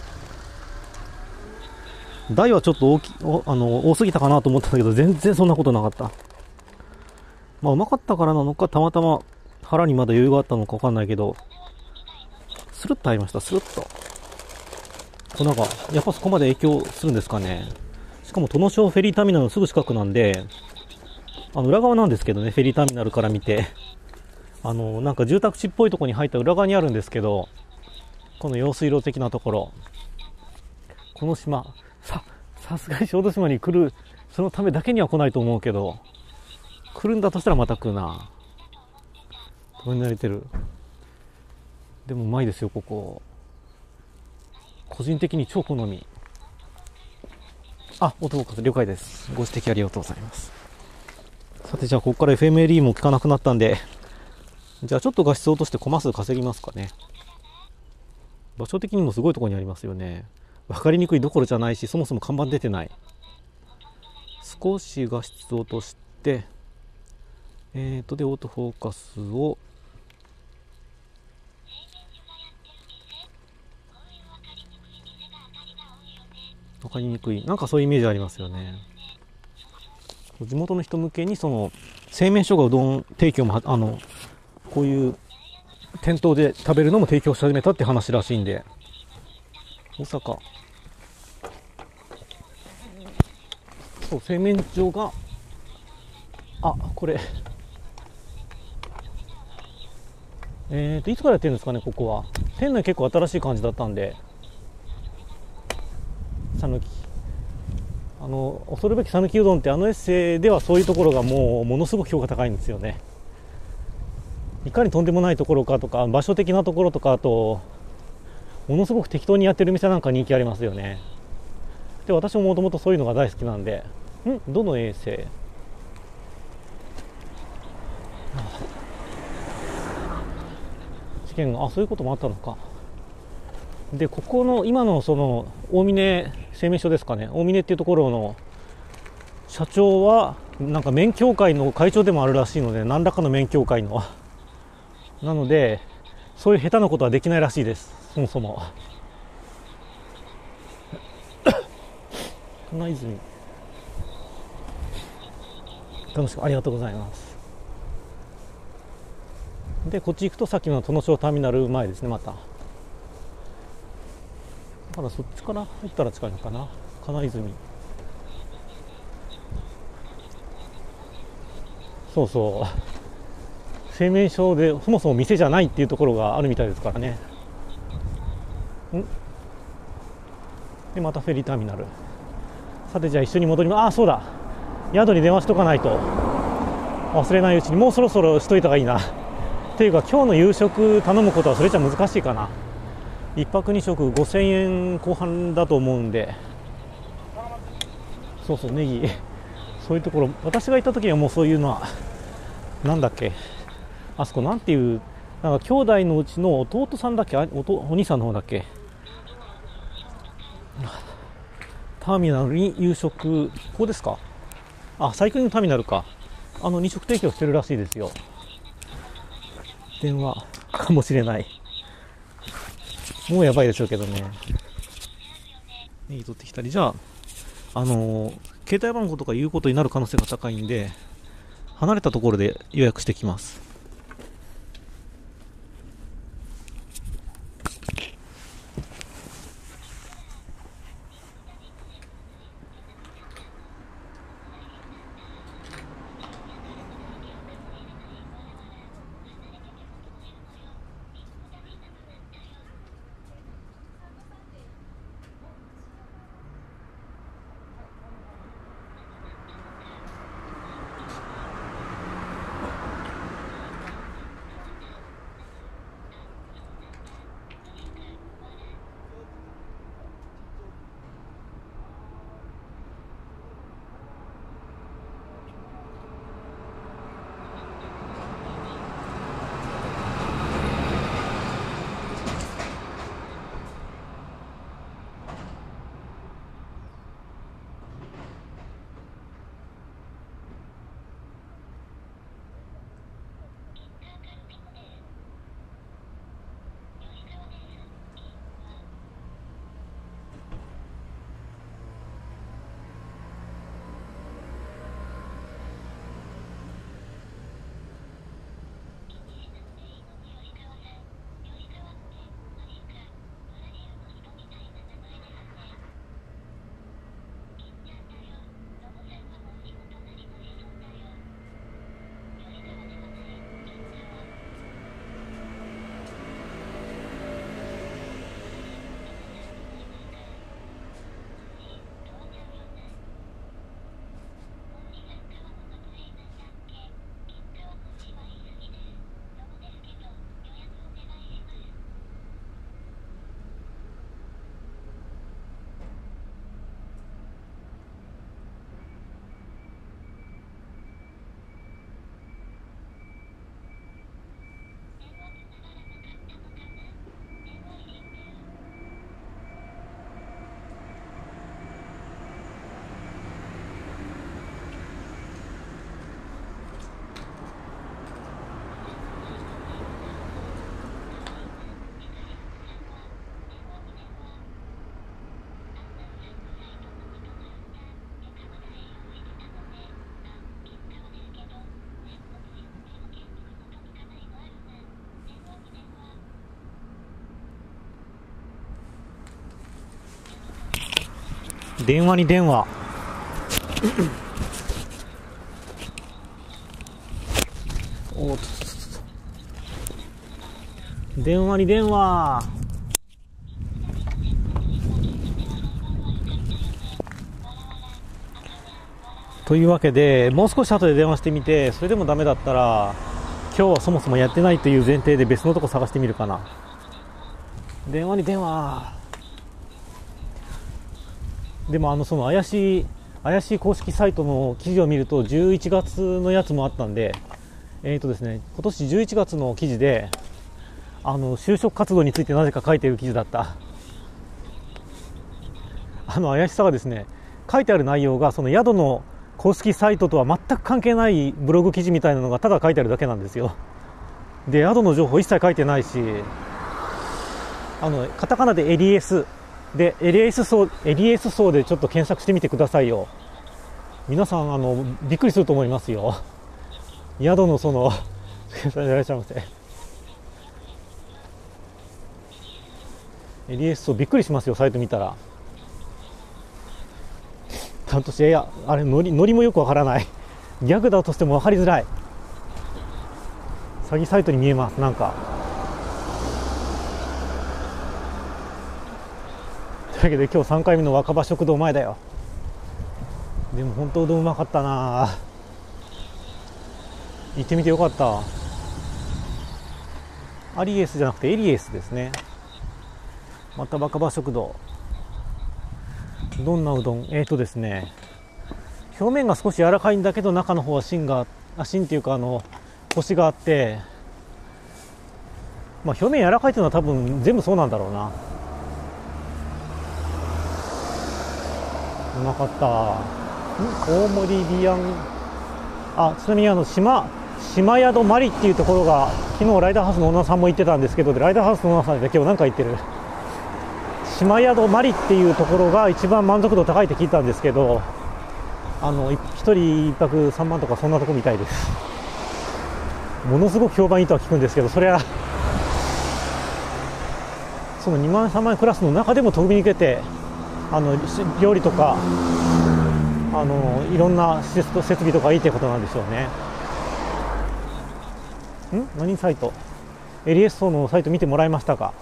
大はちょっと大きあの多すぎたかなと思ったんだけど、全然そんなことなかった。まあうまかったからなのか、たまたま腹にまだ余裕があったのか分かんないけど、スルッと合いました。スルッとなんかやっぱそこまで影響するんですかね。しかも殿庄フェリーターミナルのすぐ近くなんで、あの裏側なんですけどね、フェリーターミナルから見て、あのなんか住宅地っぽいところに入った裏側にあるんですけど、この用水路的なところ、この島ささすがに小豆島に来るそのためだけには来ないと思うけど、来るんだとしたらまた来るな。どうに慣れてる。でもうまいですよ、ここ。個人的に超好み。 あ、オートフォーカス了解です。ご指摘ありがとうございます。さて、じゃあここから エフエムエルイー も効かなくなったんで、じゃあちょっと画質を落としてコマ数稼ぎますかね。場所的にもすごいところにありますよね。分かりにくいどころじゃないし、そもそも看板出てない。少し画質を落として、えーとでオートフォーカスを分かりにくい、なんかそういうイメージありますよね。地元の人向けにその製麺所がうどん提供もあのこういう店頭で食べるのも提供し始めたって話らしいんで、大阪そう製麺所があこれえーといつからやってるんですかね。ここは店内結構新しい感じだったんで、讃岐あの恐るべき讃岐うどんってあのエッセイではそういうところがもうものすごく評価高いんですよね。いかにとんでもないところかとか場所的なところとか、あとものすごく適当にやってる店なんか人気ありますよね。で私ももともとそういうのが大好きなんで、んどの衛星事件があそういうこともあったのか。でここの今のその大峰製麺所ですかね、大峰っていうところの社長はなんか麺協会の会長でもあるらしいので、何らかの麺協会のなのでそういう下手なことはできないらしいです。そもそも金泉楽しくありがとうございます。でこっち行くとさっきの殿町ターミナル前ですね。まただからそっちから入ったら近いのかな。金泉そうそう製麺所でそもそも店じゃないっていうところがあるみたいですからね。んでまたフェリーターミナル。さてじゃあ一緒に戻ります。ああそうだ、宿に電話しとかないと忘れないうちに。もうそろそろしといた方がいいなっていうか、今日の夕食頼むことはそれじゃ難しいかな。いっぱくに食ごせんえんこう半だと思うんで、そうそうネギそういうところ、私が行った時はもうそういうのはなんだっけ、あそこなんていう、なんか兄弟のうちの弟さんだっけ、あ お, お兄さんの方だっけ、ターミナルに夕食、ここですか。あサイクリングターミナルか。あのに食提供してるらしいですよ。電話かもしれない。もうやばいでしょうけどね。ネギ取ってきたり、じゃああのー、携帯番号とか言うことになる可能性が高いんで、離れたところで予約してきます。 電話に電話おっと電話に電話というわけで、もう少し後で電話してみて、それでもダメだったら今日はそもそもやってないという前提で別のとこ探してみるかな。電話に電話でも、あのその怪しい怪しい公式サイトの記事を見るとじゅういちがつのやつもあったんで、えーとですね、今年じゅういちがつの記事であの就職活動についてなぜか書いている記事だった。あの怪しさがですね、書いてある内容がその宿の公式サイトとは全く関係ないブログ記事みたいなのがただ書いてあるだけなんですよ。で、宿の情報一切書いてないし、あのカタカナでエリエスでエリエス層エリエス層でちょっと検索してみてくださいよ。皆さんあのびっくりすると思いますよ。宿のそのいらっしゃいませ。エリエス層びっくりしますよ、サイト見たら。ちゃんとして、いやあれノリノリもよくわからない。ギャグだとしても分かりづらい詐欺サイトに見えます。なんかというわけで今日さんかいめの若葉食堂前だよ。でも本当うどんうまかったな。行ってみてよかった。アリエスじゃなくてエリエスですね。また若葉食堂、どんなうどん、えーとですね表面が少し柔らかいんだけど中の方は芯があ芯っていうかあのコシがあって、まあ、表面柔らかいっていうのは多分全部そうなんだろうな。うまかった。大森ビアン、あ、ちなみにあの島島宿マリっていうところが昨日ライダーハウスのオーナーさんも言ってたんですけど、でライダーハウスのオーナーさんで今日何か言ってる。島宿マリっていうところが一番満足度高いって聞いたんですけど、あのひとりいっぱくさんまんとかそんなとこみたいです。ものすごく評判いいとは聞くんですけど、それはそのにまんさんまんクラスの中でも飛び抜けてあの料理とかあのいろんな施設と設備とかいいってことなんでしょうね。ん何サイト、エリエス層のサイト見てもらいましたか。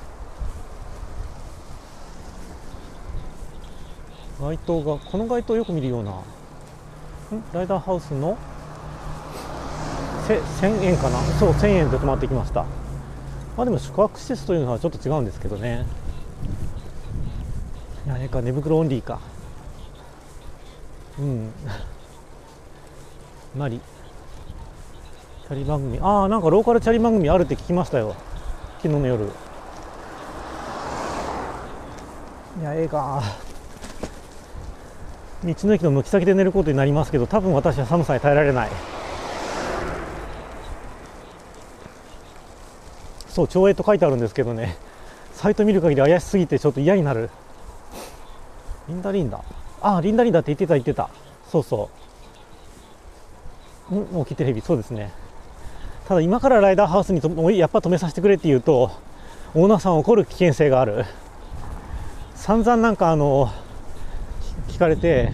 街灯が、この街灯よく見るような、んライダーハウスのせせんえんかな、そうせんえんで泊まってきました。まあでも宿泊施設というのはちょっと違うんですけどね。いや、あれか、寝袋オンリーか。うんマリチャリ番組、ああなんかローカルチャリ番組あるって聞きましたよ、昨日の夜。いや、ええか。道の駅の軒先で寝ることになりますけど、多分私は寒さに耐えられない。そう、町営と書いてあるんですけどね、サイト見る限り怪しすぎてちょっと嫌になる。リンダリンダ、ああリンダリンダって言ってた言ってた、そうそう、んもう来てヘビ、そうですね。ただ今からライダーハウスにとやっぱ止めさせてくれって言うとオーナーさん怒る危険性がある。散々なんかあの聞かれて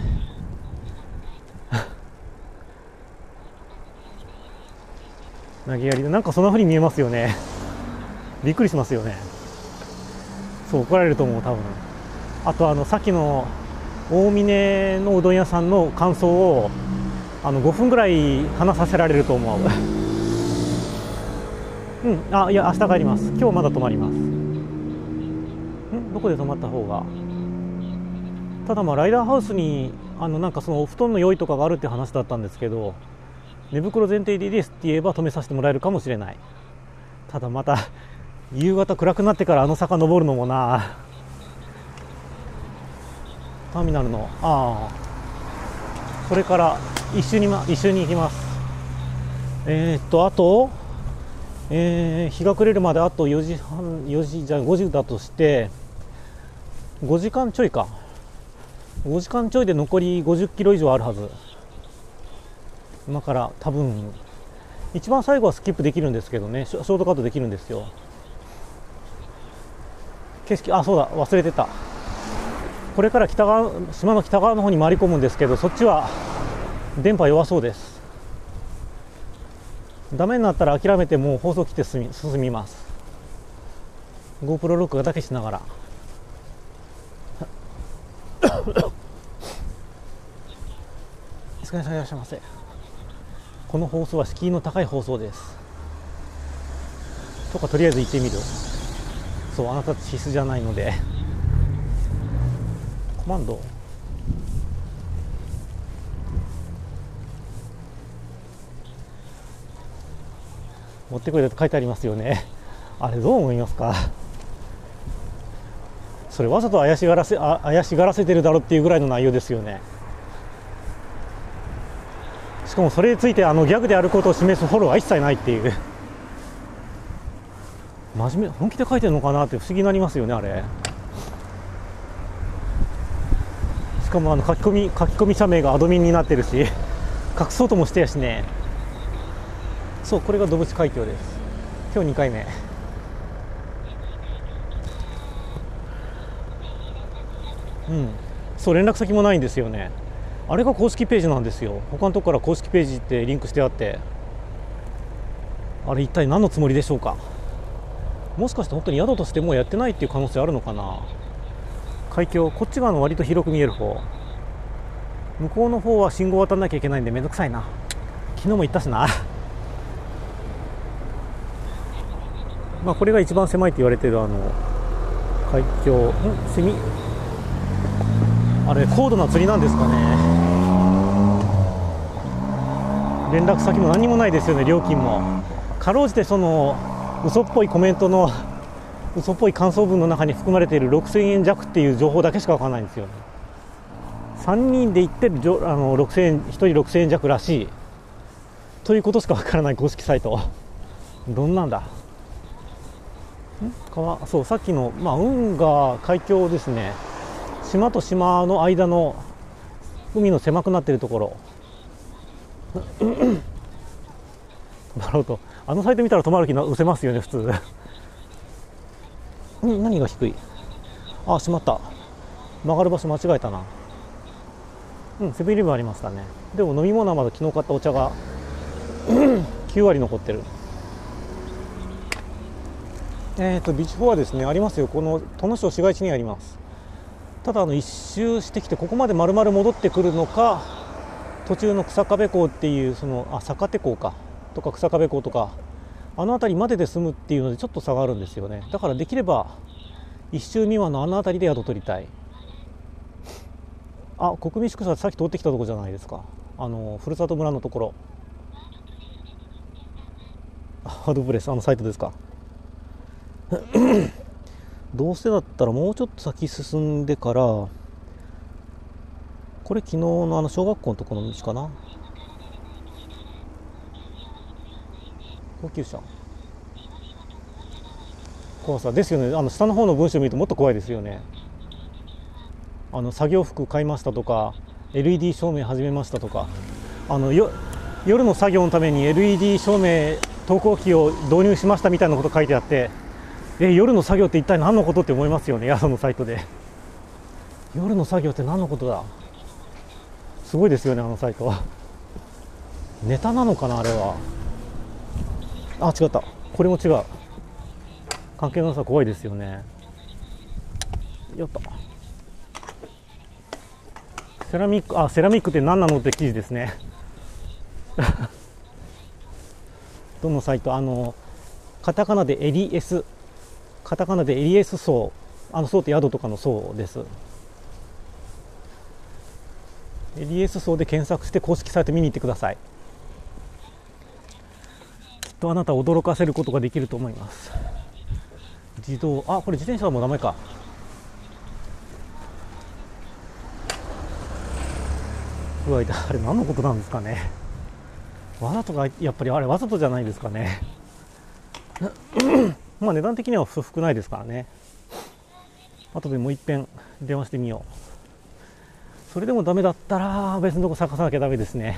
投げやりで、なんかそんなふうに見えますよね。びっくりしますよね。そう怒られると思う多分。あとあのさっきの大峰のうどん屋さんの感想をあのごふんぐらい話させられると思う。うん、あ、いや明日帰ります。今日まだ泊まります。んどこで泊まった方が、ただまあライダーハウスにあのなんかそのお布団の用意とかがあるって話だったんですけど、寝袋前提でいいですって言えば止めさせてもらえるかもしれない。ただまた夕方暗くなってからあの坂登るのもな。ターミナルの、ああそれから一周に、ま、一周に行きます。えー、っとあと、えー、日が暮れるまであとよじはんよじじゃごじだとしてごじかんちょいか、ごじかんちょいで残りごじゅっキロ以上あるはず。今から多分一番最後はスキップできるんですけどね、ショートカットできるんですよ。景色、あ、そうだ忘れてた、 これから北側、島の北側の方に回り込むんですけど、そっちは電波弱そうです。ダメになったら諦めてもう放送機で進み、進みます。 GoPro 録画だけしながらお疲れ様いらっしゃいませ。この放送は敷居の高い放送ですとかとりあえず言ってみる。そう、あなた必須じゃないので。コマンド持ってくれと書いてありますよね。あれどう思いますか。それわざと怪しがらせあ怪しがらせてるだろっていうぐらいの内容ですよね。しかもそれについてあのギャグであることを示すフォローは一切ないっていう。真面目本気で書いてるのかなって不思議になりますよねあれ。しかもあの書き込み書き込み社名がアドミンになってるし、隠そうともしてやしね。そう、これが戸淵海峡です。今日にかいめ。うん、そう連絡先もないんですよね。あれが公式ページなんですよ。他のとこから公式ページってリンクしてあって、あれ一体何のつもりでしょうか。もしかして本当に宿としてもうやってないっていう可能性あるのかな。海峡、こっち側の割と広く見える方、向こうの方は信号渡らなきゃいけないんでめんどくさいな。昨日も言ったしなまあこれが一番狭いって言われてるあの海峡、んセミ、あれ高度な釣りなんですかね。連絡先も何もないですよね。料金もかろうじてその嘘っぽいコメントの嘘っぽい感想文の中に含まれているろくせんえん弱っていう情報だけしか分からないんですよね。さんにんで行ってるあのろくせんえん、ひとりろくせんえん弱らしいということしか分からない公式サイト。どんなんだ。ん川、そう、さっきの、まあ、運河海峡ですね。島と島の間の海の狭くなっているところなるほど。あのサイト見たら止まる気が失せますよね普通ん、何が低い。あ、しまった、曲がる場所間違えたな。うん、セブンイレブンありましたね。でも飲み物はまだ昨日買ったお茶がきゅうわり残ってる。えーとビーチフォアですね、ありますよ。この土野市市街地にあります。ただあの一周してきてここまで丸々戻ってくるのか、途中の日下部港っていうそのあ坂手港かとか日下部港とかあの辺りまでで済むっていうのでちょっと差があるんですよね。だからできれば一周未満のあの辺りで宿取りたい。あ、国民宿舎さっき通ってきたところじゃないですか。あのふるさと村のところ。ハードプレスあのサイトですかどうせだったらもうちょっと先進んでから、これ昨日のあの小学校のところの道かな。高級車怖さですよね。あの下の方の文章を見るともっと怖いですよね。あの作業服買いましたとか エルイーディー 照明始めましたとか、あのよ夜の作業のために エルイーディー 照明投光器を導入しましたみたいなこと書いてあって、え夜の作業って一体何のことって思いますよね。宿のサイトで夜の作業って何のことだ。すごいですよねあのサイトは。ネタなのかなあれは。あ、違った、これも違う。関係のなさ怖いですよね。よっとセラミック、あ、セラミックって何なのって記事ですねどのサイト、あのカタカナでエリエス、カタカナでエリエス層、あの層って宿とかの層です。エリエス層で検索して公式サイト見に行ってください。きっとあなたを驚かせることができると思います。自動、あ、これ自転車はもうダメか。うわ、あれ何のことなんですかね。わざとがやっぱりあれわざとじゃないですかねまあ値段的には不服ないですからね。後でもう一遍電話してみよう。それでもダメだったら別のとこ探さなきゃダメですね。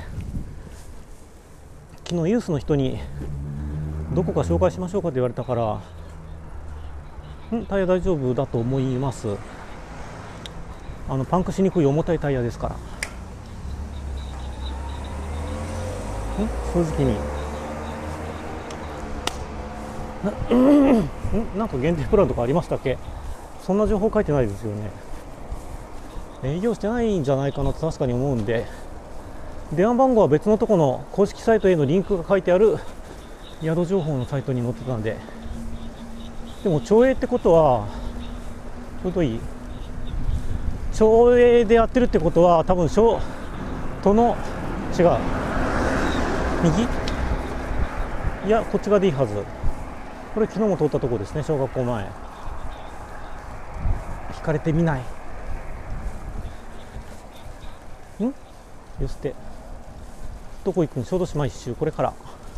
昨日ユースの人にどこか紹介しましょうかって言われたから、んタイヤ大丈夫だと思います。 あのパンクしにくい重たいタイヤですから。ん正直にんなんか限定プランとかありましたっけ？そんな情報書いてないですよね。営業してないんじゃないかなと確かに思うんで、電話番号は別のとこの公式サイトへのリンクが書いてある宿情報のサイトに載ってたんで。でも町営ってことはちょうどいい。町営でやってるってことは多分小都の違う右いやこっち側でいいはず。これ昨日も通ったところですね。小学校前引かれてみないんよしてどこ行くん？小豆島一周これから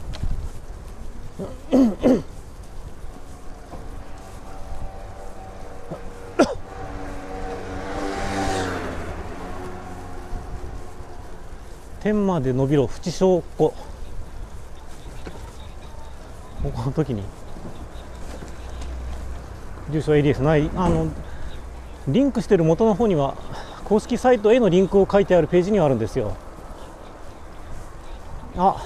天まで伸びろ淵小湖、ここの時に住所 エーディーエス ない。あのリンクしてる元の方には公式サイトへのリンクを書いてあるページにはあるんですよ。あ、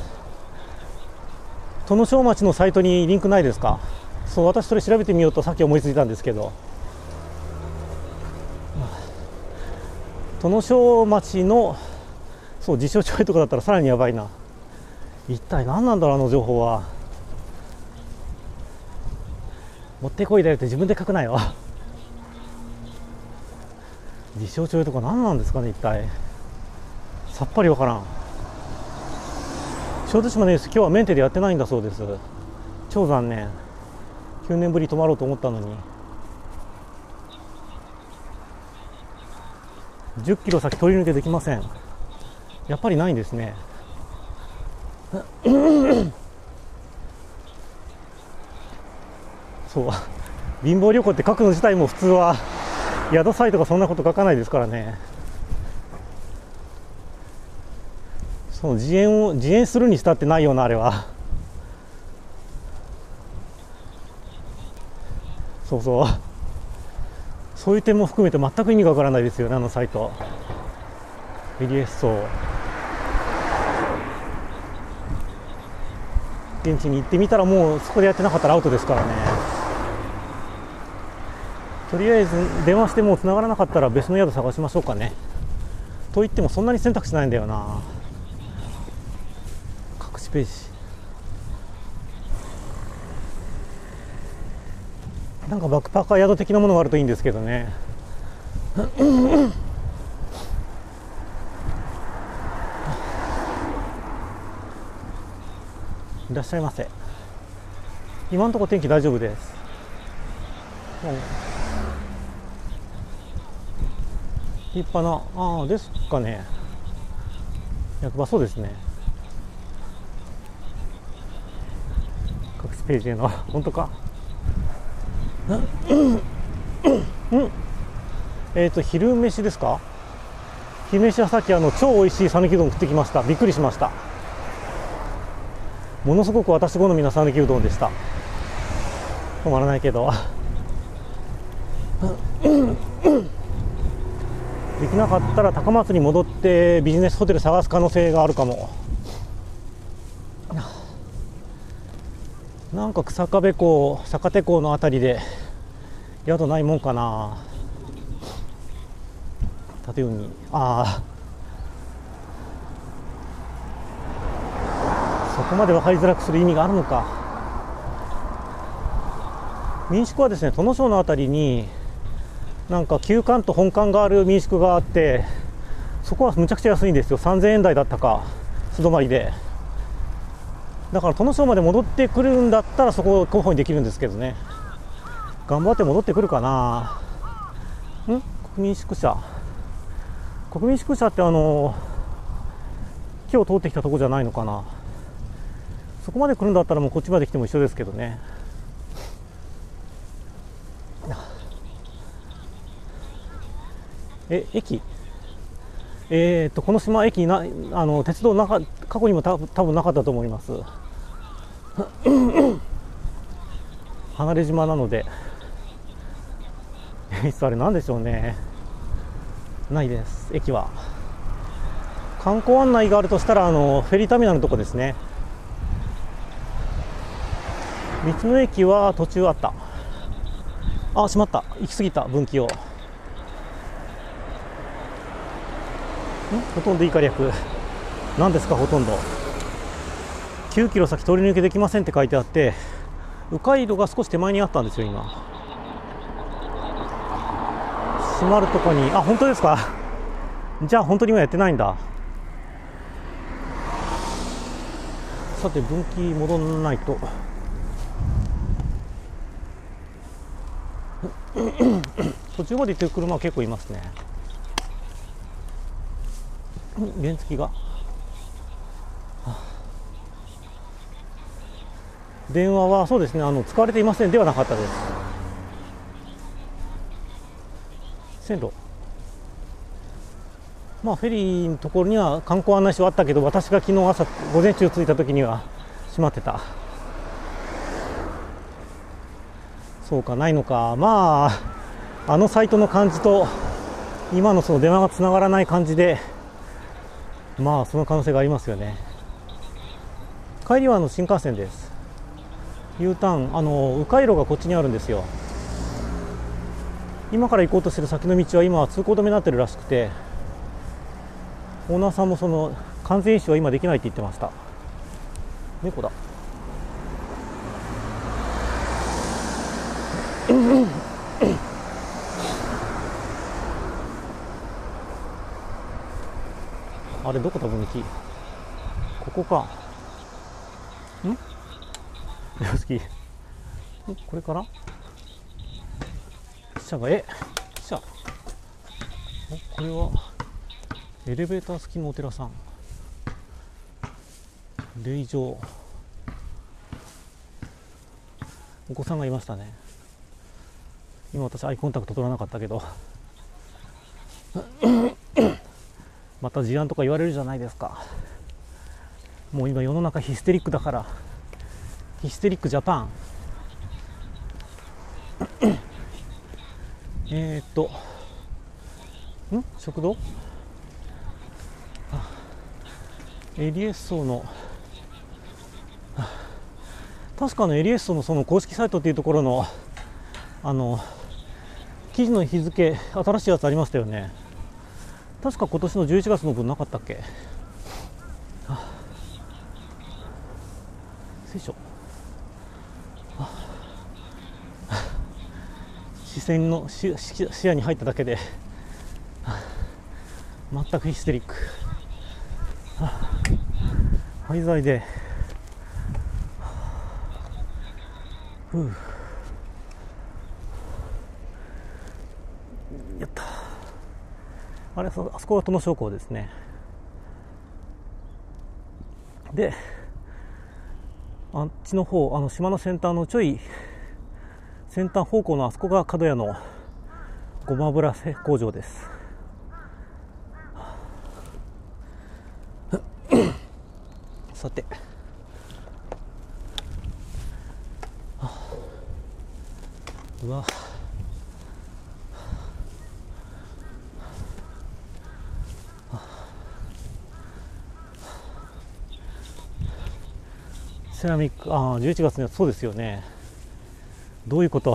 殿小町のサイトにリンクないですか？そう、私それ調べてみようとさっき思いついたんですけど、殿小町のそう自称町営とかだったらさらにやばいな。一体何なんだろうあの情報は。持ってこいだよって自分で書くなよ自称町営とか何なんですかね一体。さっぱりわからん。小豆島のニュース今日はメンテでやってないんだそうです。超残念。きゅうねんぶり泊まろうと思ったのに。じゅっキロ先取り抜けできません。やっぱりないんですねそう貧乏旅行って書くの自体も普通は宿サイトがそんなこと書かないですからね。その自演を自演するにしたってないようなあれは。そうそうそういう点も含めて全く意味がわからないですよねあのサイト。エーディーエス そう現地に行ってみたらもうそこでやってなかったらアウトですからね。とりあえず電話してもう繋がらなかったら別の宿探しましょうかね。と言ってもそんなに選択肢ないんだよな。隠しページなんかバックパーカー宿的なものがあるといいんですけどねいらっしゃいませ。今のところ天気大丈夫です。立派なああですかね。役場そうですね。隠しページへの本当かうんえっと昼飯ですか？昼飯はさっきあの超美味しい讃岐うどん食ってきました。びっくりしました。ものすごく私好みの讃岐うどんでした。止まらないけどできなかったら高松に戻ってビジネスホテル探す可能性があるかも。なんか草壁港坂手港のあたりで宿ないもんかな。縦海ああそこまで分かりづらくする意味があるのか。民宿はですね殿小のあたりになんか旧館と本館がある民宿があって、そこはむちゃくちゃ安いんですよ。さんぜんえん台だったか素泊まりで。だから殿小まで戻ってくるんだったらそこを候補にできるんですけどね。頑張って戻ってくるかな。ん国民宿舎国民宿舎ってあの今日通ってきたとこじゃないのかな。そこまで来るんだったらもうこっちまで来ても一緒ですけどね。え駅えー、っとこの島駅なあの鉄道なか過去にもた多分なかったと思います離れ島なのであれなんでしょうね。 ないです。駅は観光案内があるとしたら、あのフェリーターミナルのとこですね。道の駅は途中あった。あ、しまった、行き過ぎた。分岐をんほとんど以下略何ですか。ほとんどきゅうキロ先通り抜けできませんって書いてあって、迂回路が少し手前にあったんですよ。今閉まるとこに、あ、本当ですか。じゃあ本当に今やってないんだ。さて分岐戻らないと途中まで行ってる車は結構いますね。原付が電話はそうですね、あの使われていませんではなかったです。線路、まあフェリーのところには観光案内所あったけど、私が昨日朝午前中着いた時には閉まってた。そうか、ないのか。まああのサイトの感じと今のその電話がつながらない感じで、まあその可能性がありますよね。帰りはあの新幹線です。U ターン、あの迂回路がこっちにあるんですよ。今から行こうとしてる先の道は今は通行止めになってるらしくて、オーナーさんもその完全飲酒は今できないって言ってました。猫だあれどこだ分岐、ここか。んよしきこれから汽車がえ汽車おこれはエレベーター付きのお寺さん。霊場、お子さんがいましたね。今私アイコンタクト取らなかったけどまた事案とか言われるじゃないですか。もう今世の中ヒステリックだから、ヒステリックジャパンえーっとん食堂、あエリエッソーの確かのエリエッソのその公式サイトっていうところのあの記事の日付新しいやつありましたよね。確か今年のじゅういちがつの分なかったっけ。聖書視線の視視野に入っただけで全くヒステリック。廃材でふうやった。あれ、そあそこが殿小港ですね。であっちの方、あの島の先端のちょい先端方向のあそこが角屋のごま油工場です。さてうわセラミック、ああじゅういちがつにはそうですよね。どういうこと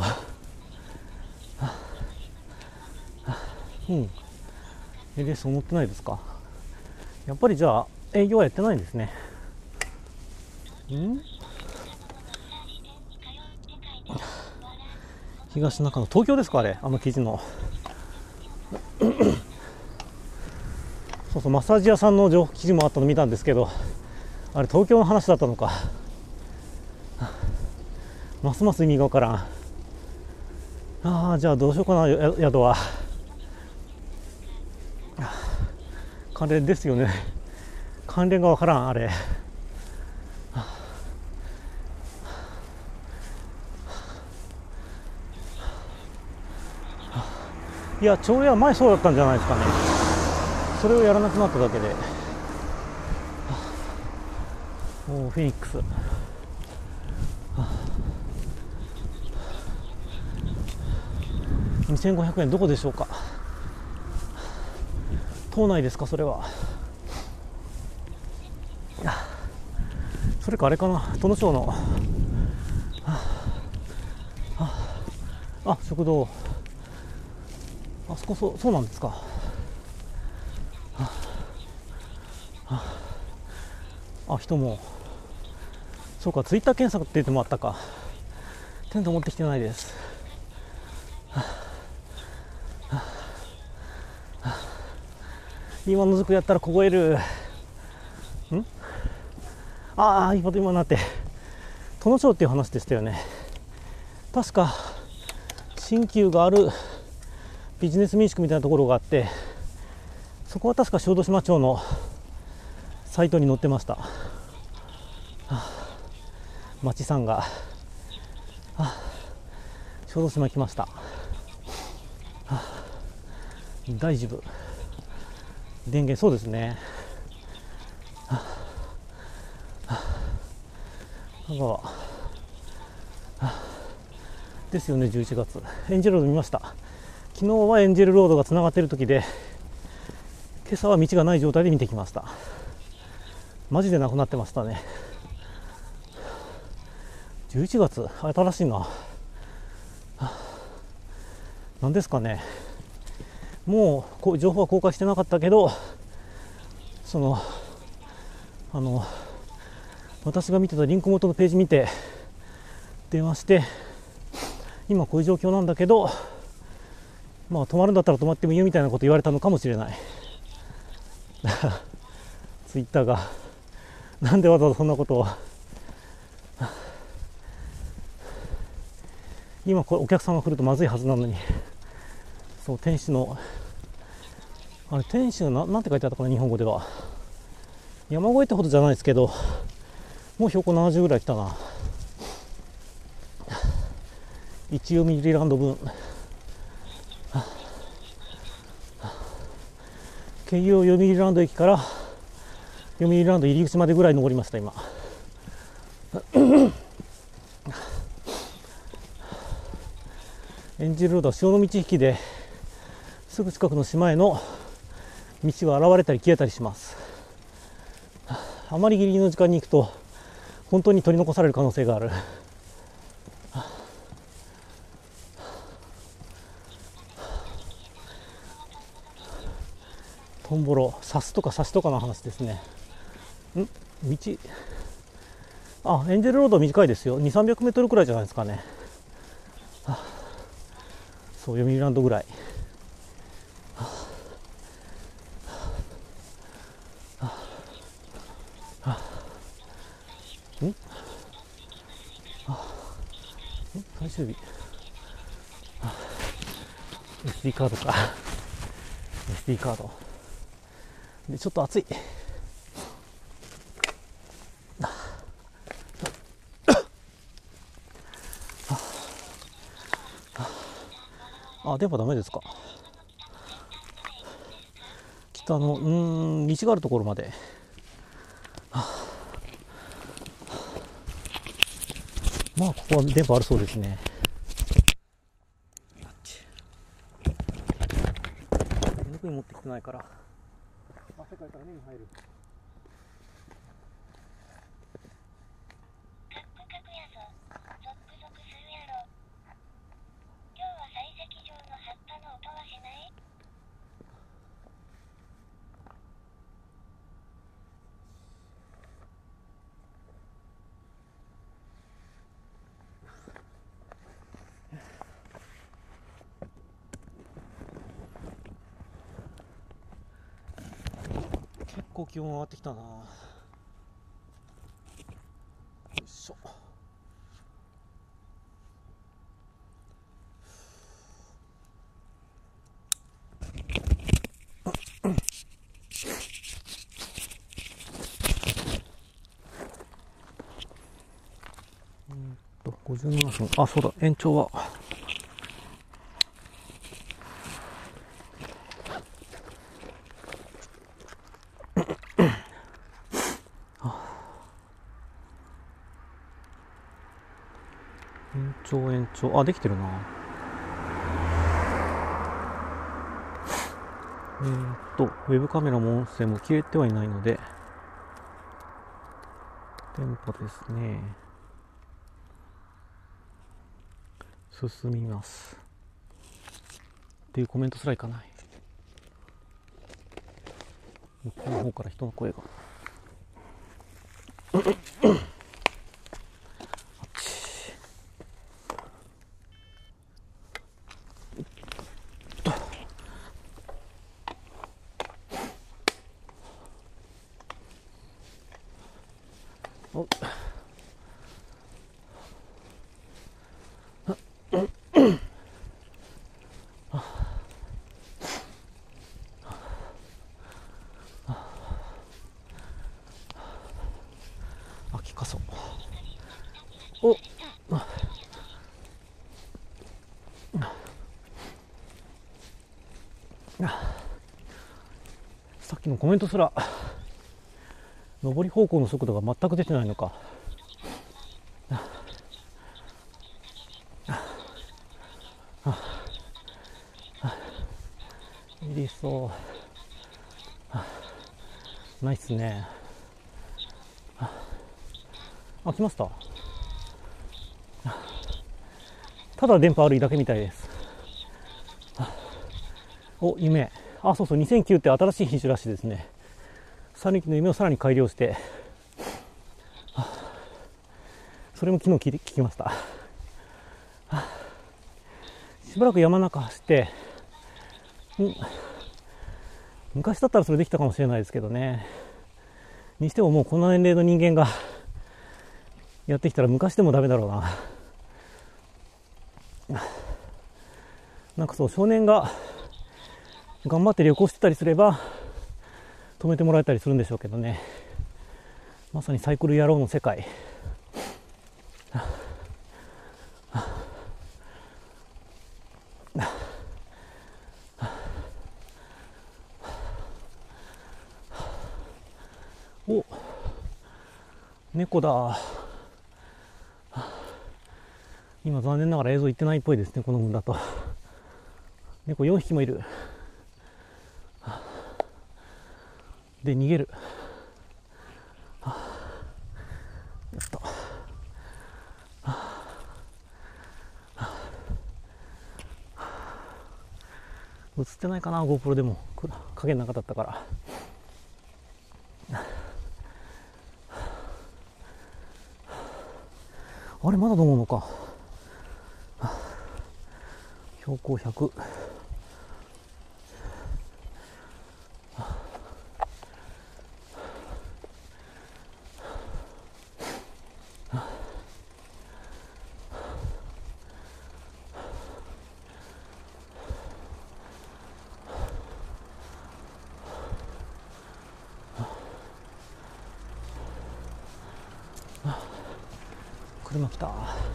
うんエリエス思ってないですか。やっぱりじゃあ営業はやってないんですね。ん東中野、東京ですかあれ、あの記事のそうそう、マッサージ屋さんの情報記事もあったの見たんですけど、あれ東京の話だったのか。ますます意味がわからん。ああじゃあどうしようかな、や宿は関連ですよね。関連がわからんあれ。いや朝礼は前そうだったんじゃないですかね。それをやらなくなっただけで。おおフェニックスにせんごひゃくえんどこでしょうか。 島内ですか、それは。それかあれかな、殿町のあ、食堂、あそこ、そう、そうなんですか。あ、人も、そうか、ツイッター検索って言ってもあったか。テント持ってきてないです。今のぞくやったら凍える。んああ、今今なって殿町っていう話でしたよね。確か新旧があるビジネス民宿みたいなところがあって、そこは確か小豆島町のサイトに載ってました。はあ、町さんが、はあ、小豆島来ました。はあ、大丈夫電源、そうですね。はあはあ、香川、はあ、ですよね。じゅういちがつエンジェルロード見ました。昨日はエンジェルロードがつながっている時で、今朝は道がない状態で見てきました。マジでなくなってましたね。じゅういちがつ、新しいな。何ですかね。もうこう情報は公開してなかったけど、そのあの私が見てたリンク元のページ見て電話して、今こういう状況なんだけど、まあ泊まるんだったら泊まってもいいよみたいなこと言われたのかもしれない。ツイッターがなんでわざわざそんなことを。今これお客さんが来るとまずいはずなのに。そう、天使のあれ、天使の な, なんて書いてあったかな、日本語では。山越えってほどじゃないですけど、もう標高ななじゅうぐらい来たな。一読売ランド分、京葉読売ランド駅から読売ランド入り口までぐらい登りました今。エンジェルロードは潮の満ち引きですぐ近くの島への道が現れたり消えたりします。あまりギリギリの時間に行くと本当に取り残される可能性がある。トンボロ、サスとかサシとかの話ですね。ん道、あ、エンジェルロードは短いですよ。にせんさんびゃくメートルくらいじゃないですかね。そう、読売ランドぐらい。んん最終日。エスディー カードか。エスディー カードでちょっと暑い。あ、電波ダメですか。北のうーん道があるところまで。まあここは電波あるそうですね。手ぬぐい持ってきてないから汗かいたら目に入る。結構気温上がってきたな。よいしょ。うんとごじゅうななふん。あ、そうだ、延長は延長延長、あ、できてるな。 えーっとウェブカメラも音声も消えてはいないので店舗ですね。進みますっていうコメントすらいかない。向こうの方から人の声があっちおっ秋かそおさっきのコメントすら上り方向の速度が全く出てないのか。いりそうないっすね。あ、来ました。ただ電波悪いだけみたいです。お、夢。あ、そうそう、にせんきゅうって新しい品種らしいですね。さぬきの夢をさらに改良して、それも昨日聞きました。しばらく山の中走って、ん昔だったらそれできたかもしれないですけどね。にしてももうこんな年齢の人間がやってきたら昔でもダメだろうな。なんかそう、少年が頑張って旅行してたりすれば止めてもらえたりするんでしょうけどね。まさにサイクル野郎の世界。お、猫だ。今残念ながら映像いってないっぽいですね、この分だと。猫よんひきもいる。で逃げる。やった。映ってないかな、 GoPro でも影の中だったから。あれまだ飲むのか。標高ひゃく。車来た。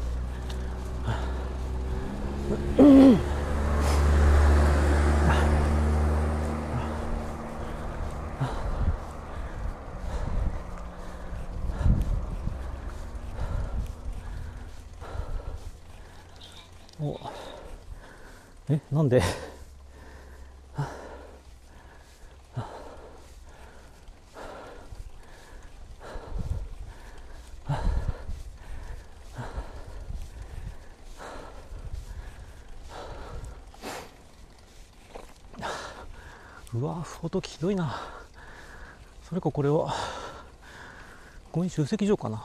お、え、なんでうわ、不法投棄ひどいな。それかこれはゴミ集積場かな。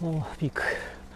おー、ピーク。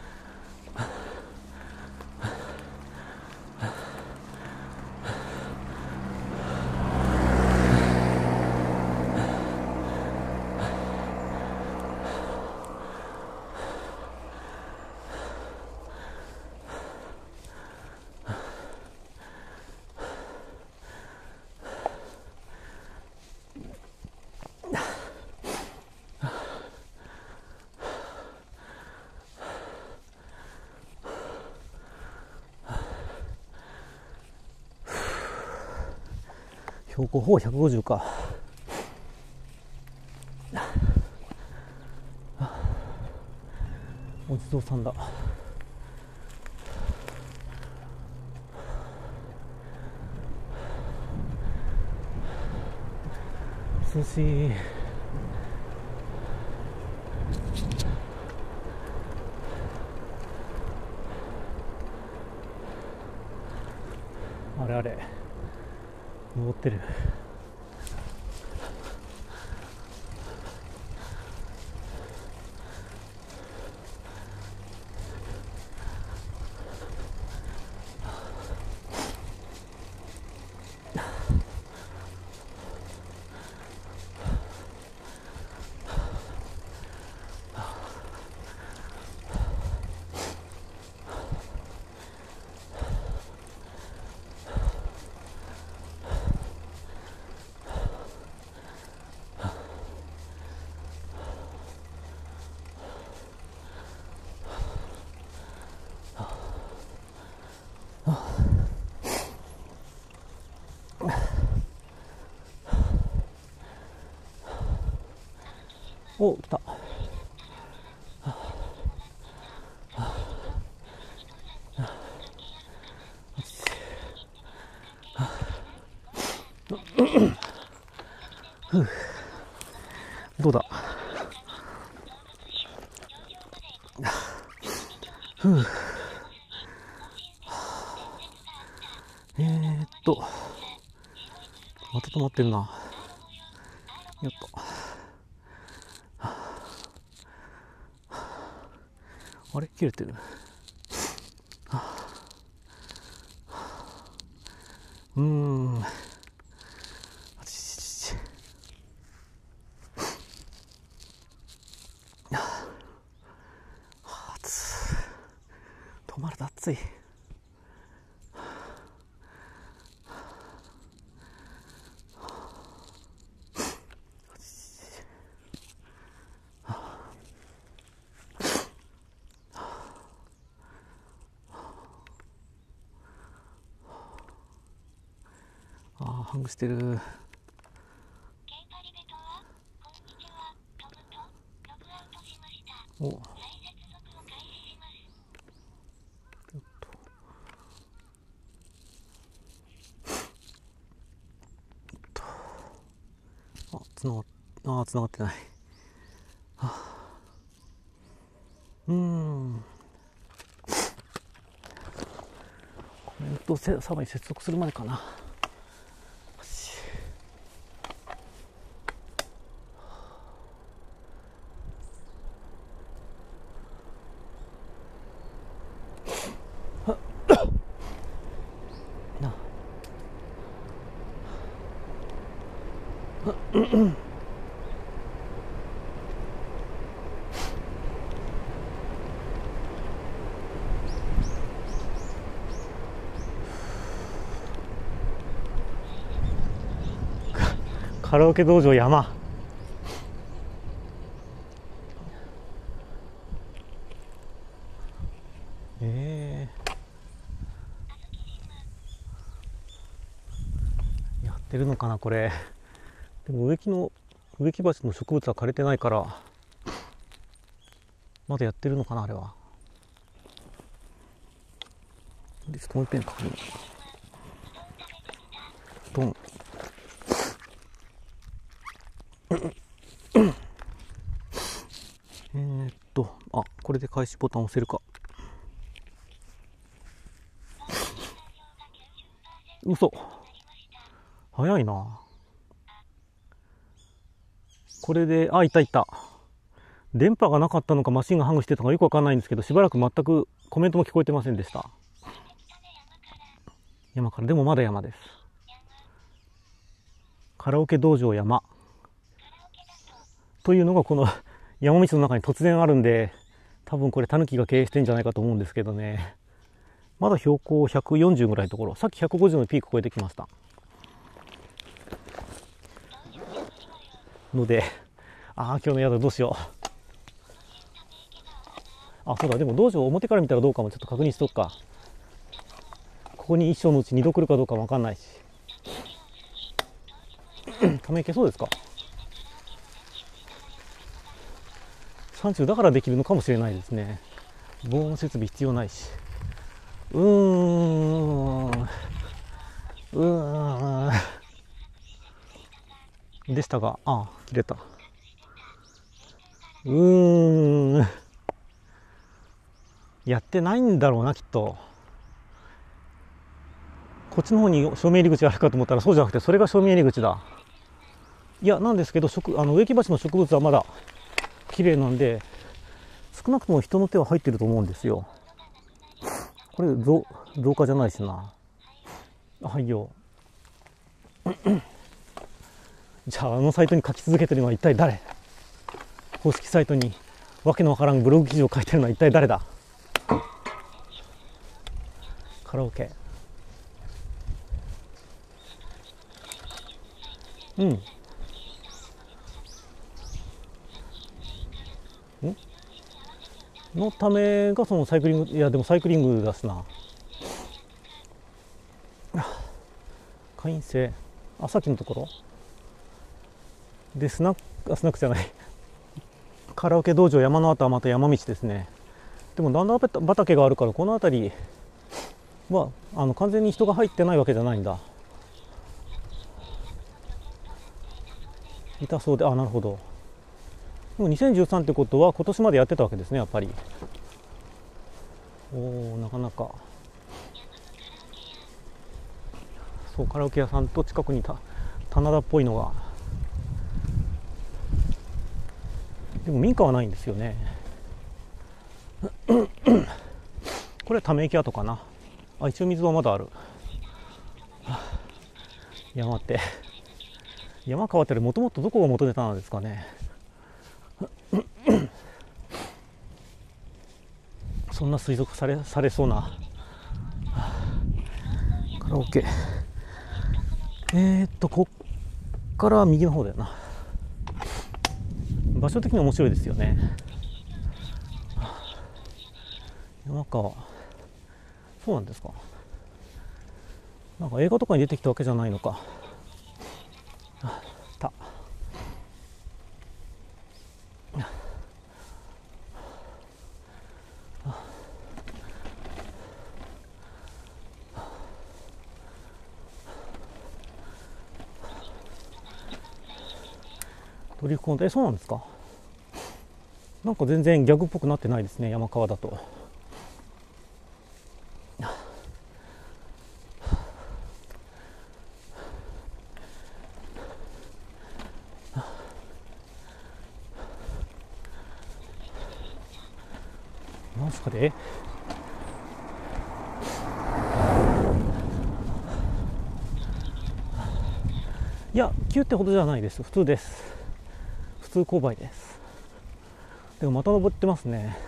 標高ほぼひゃくごじゅうか。お地蔵さんだ。涼しい。あれあれ登ってる。お、来た。どうだ。ふう。えーっとまた止まってるな。よっと。あれ切れてる。うーん。あちちちち。暑い。止まると暑い。ああ、ハングしてる。お。あ、つながっ、ああ、つながってない。はあ、うーん。コメントをさらに接続するまでかな。なカラオケ道場山。えー、やってるのかなこれ。でも植木の植木鉢の植物は枯れてないからまだやってるのかなあれは。ちょっともう一遍確認。ドン。えーっとあ、これで開始ボタン押せるか。嘘、早いな。これで、あ、いたいた。 電波がなかったのかマシンがハングしてたのかよくわかんないんですけど、しばらく全くコメントも聞こえてませんでした。山から、でもまだ山です。カラオケ道場山というのがこの山道の中に突然あるんで、多分これタヌキが経営してんじゃないかと思うんですけどね。まだ標高ひゃくよんじゅうぐらいのところ、さっきひゃくごじゅうのピーク超えてきましたので、ああ今日の宿どうしよう。あ、そうだ、でも道場表から見たらどうかもちょっと確認しとくか。ここに一生のうちにど来るかどうかも分かんないし。ため池そうですか。山中だからできるのかもしれないですね。防音設備必要ないし。うーん。うーん。でしたが、あ、切れた。うーん。やってないんだろうな、きっと。こっちの方に正面入り口があるかと思ったらそうじゃなくて、それが正面入り口だ。いや、なんですけど、植あの植木鉢の植物はまだ綺麗なんで、少なくとも人の手は入ってると思うんですよ。これ造造花じゃないしな。はいよ。じゃあ、あのサイトに書き続けてるのは一体誰？公式サイトにわけのわからんブログ記事を書いてるのは一体誰だ？カラオケ。うん。んのためがそのサイクリング、いやでもサイクリングだしな。会員制、あ、さっきのところでスナック、あ、スナックじゃないカラオケ道場山の後はまた山道ですね。でも段々畑があるからこの辺りはあの完全に人が入ってないわけじゃないんだ。痛そうで、あ、なるほど。でもにせんじゅうさんってことは今年までやってたわけですね、やっぱり。おお、なかなか。そう、カラオケ屋さんと近くにた棚田っぽいのが。でも民家はないんですよね。これはため池跡かな。あ、一応水はまだある。山って山川ってもともとどこが元ネタなんですかね。そんな推測されされそうなカラオケ。えー、っとこっから右の方だよな。場所的に面白いですよね。山川、そうなんですか。なんか映画とかに出てきたわけじゃないのか。たドリフコント、え、そうなんですか。なんか全然ギャグっぽくなってないですね、山川だと。なんすかね。いや、急ってほどじゃないです。普通です。普通勾配です。でもまた登ってますね。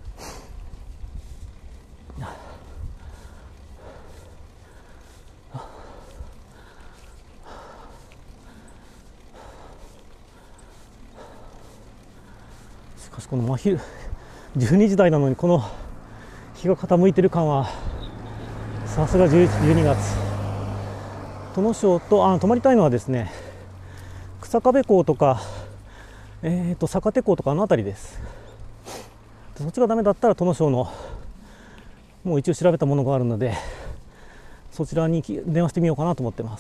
しかしこの真昼じゅうにじ台なのにこの日が傾いてる感はさすがじゅうにがつ。殿庄とあ泊まりたいのはですね、草壁港とか、えー、と坂手港とかあの辺りです。そっちがダメだったら殿庄のもう一応調べたものがあるのでそちらに電話してみようかなと思ってます。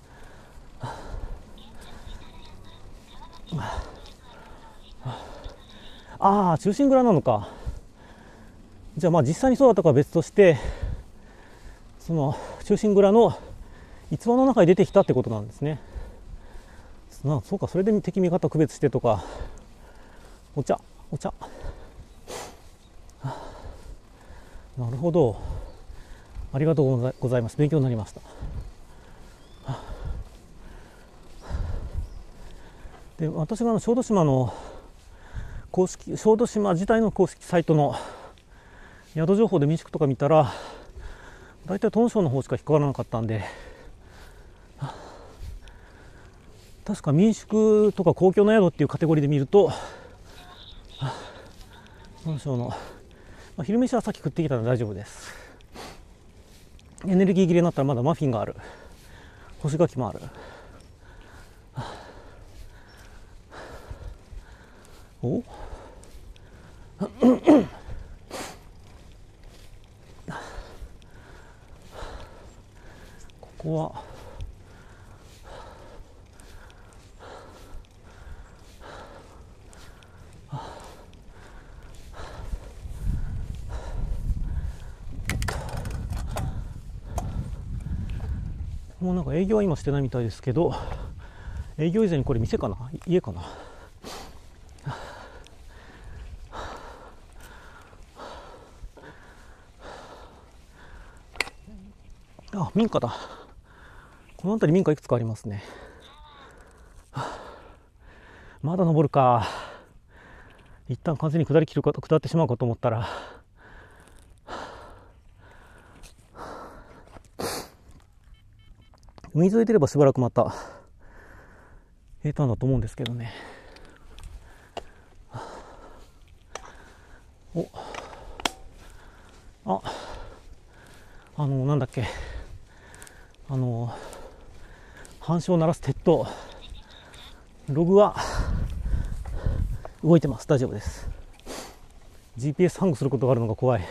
ああ、中心蔵なのか。じゃあまあ実際にそうだったかは別として、その中心蔵の逸話の中に出てきたってことなんですね。なそうか、それで敵味方区別してとか。お茶。 お茶。なるほど、ありがとうございます。勉強になりました。で、私があの小豆島の公式、小豆島自体の公式サイトの宿情報で民宿とか見たら、だいたいトンショーの方しか引っかからなかったんで、確か民宿とか公共の宿っていうカテゴリーで見ると、トンショーの、まあ、昼飯はさっき食ってきたので大丈夫です。エネルギー切れになったらまだマフィンがある、干し柿もある。おここはもうなんか営業は今してないみたいですけど、営業以前にこれ店かな、家かな。あ、民家だ。この辺り民家いくつかありますね。まだ登るか。一旦完全に下りきるか、下ってしまうかと思ったら、海沿い出ればしばらくまた平坦だと思うんですけどね。お、あ、あのなんだっけ、あの反射を鳴らす鉄塔、ログは動いてます。大丈夫です。 ジーピーエス ハングすることがあるのが怖い。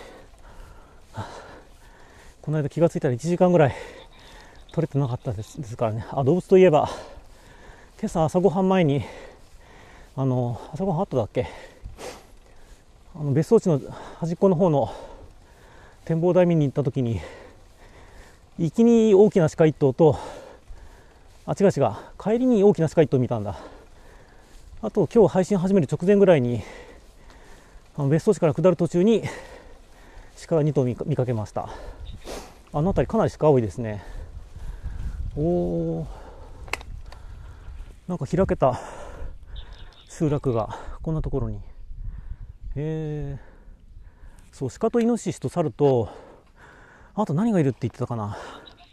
この間気がついたらいちじかんぐらい取れてなかったですですからね。あ、動物といえば今朝朝ごはん前に、あの朝ごはんあっただっけ、あの別荘地の端っこの方の展望台見に行った時に、行きに大きな鹿一頭と、あ、違う違う、帰りに大きな鹿一頭見たんだ。あと今日配信始める直前ぐらいに、あの別荘地から下る途中に鹿がに頭 見, 見かけました。あの辺りかなり鹿多いですね。おー、なんか開けた集落がこんなところに。へー、そう、鹿とイノシシと猿と、あと何がいるって言ってたかな。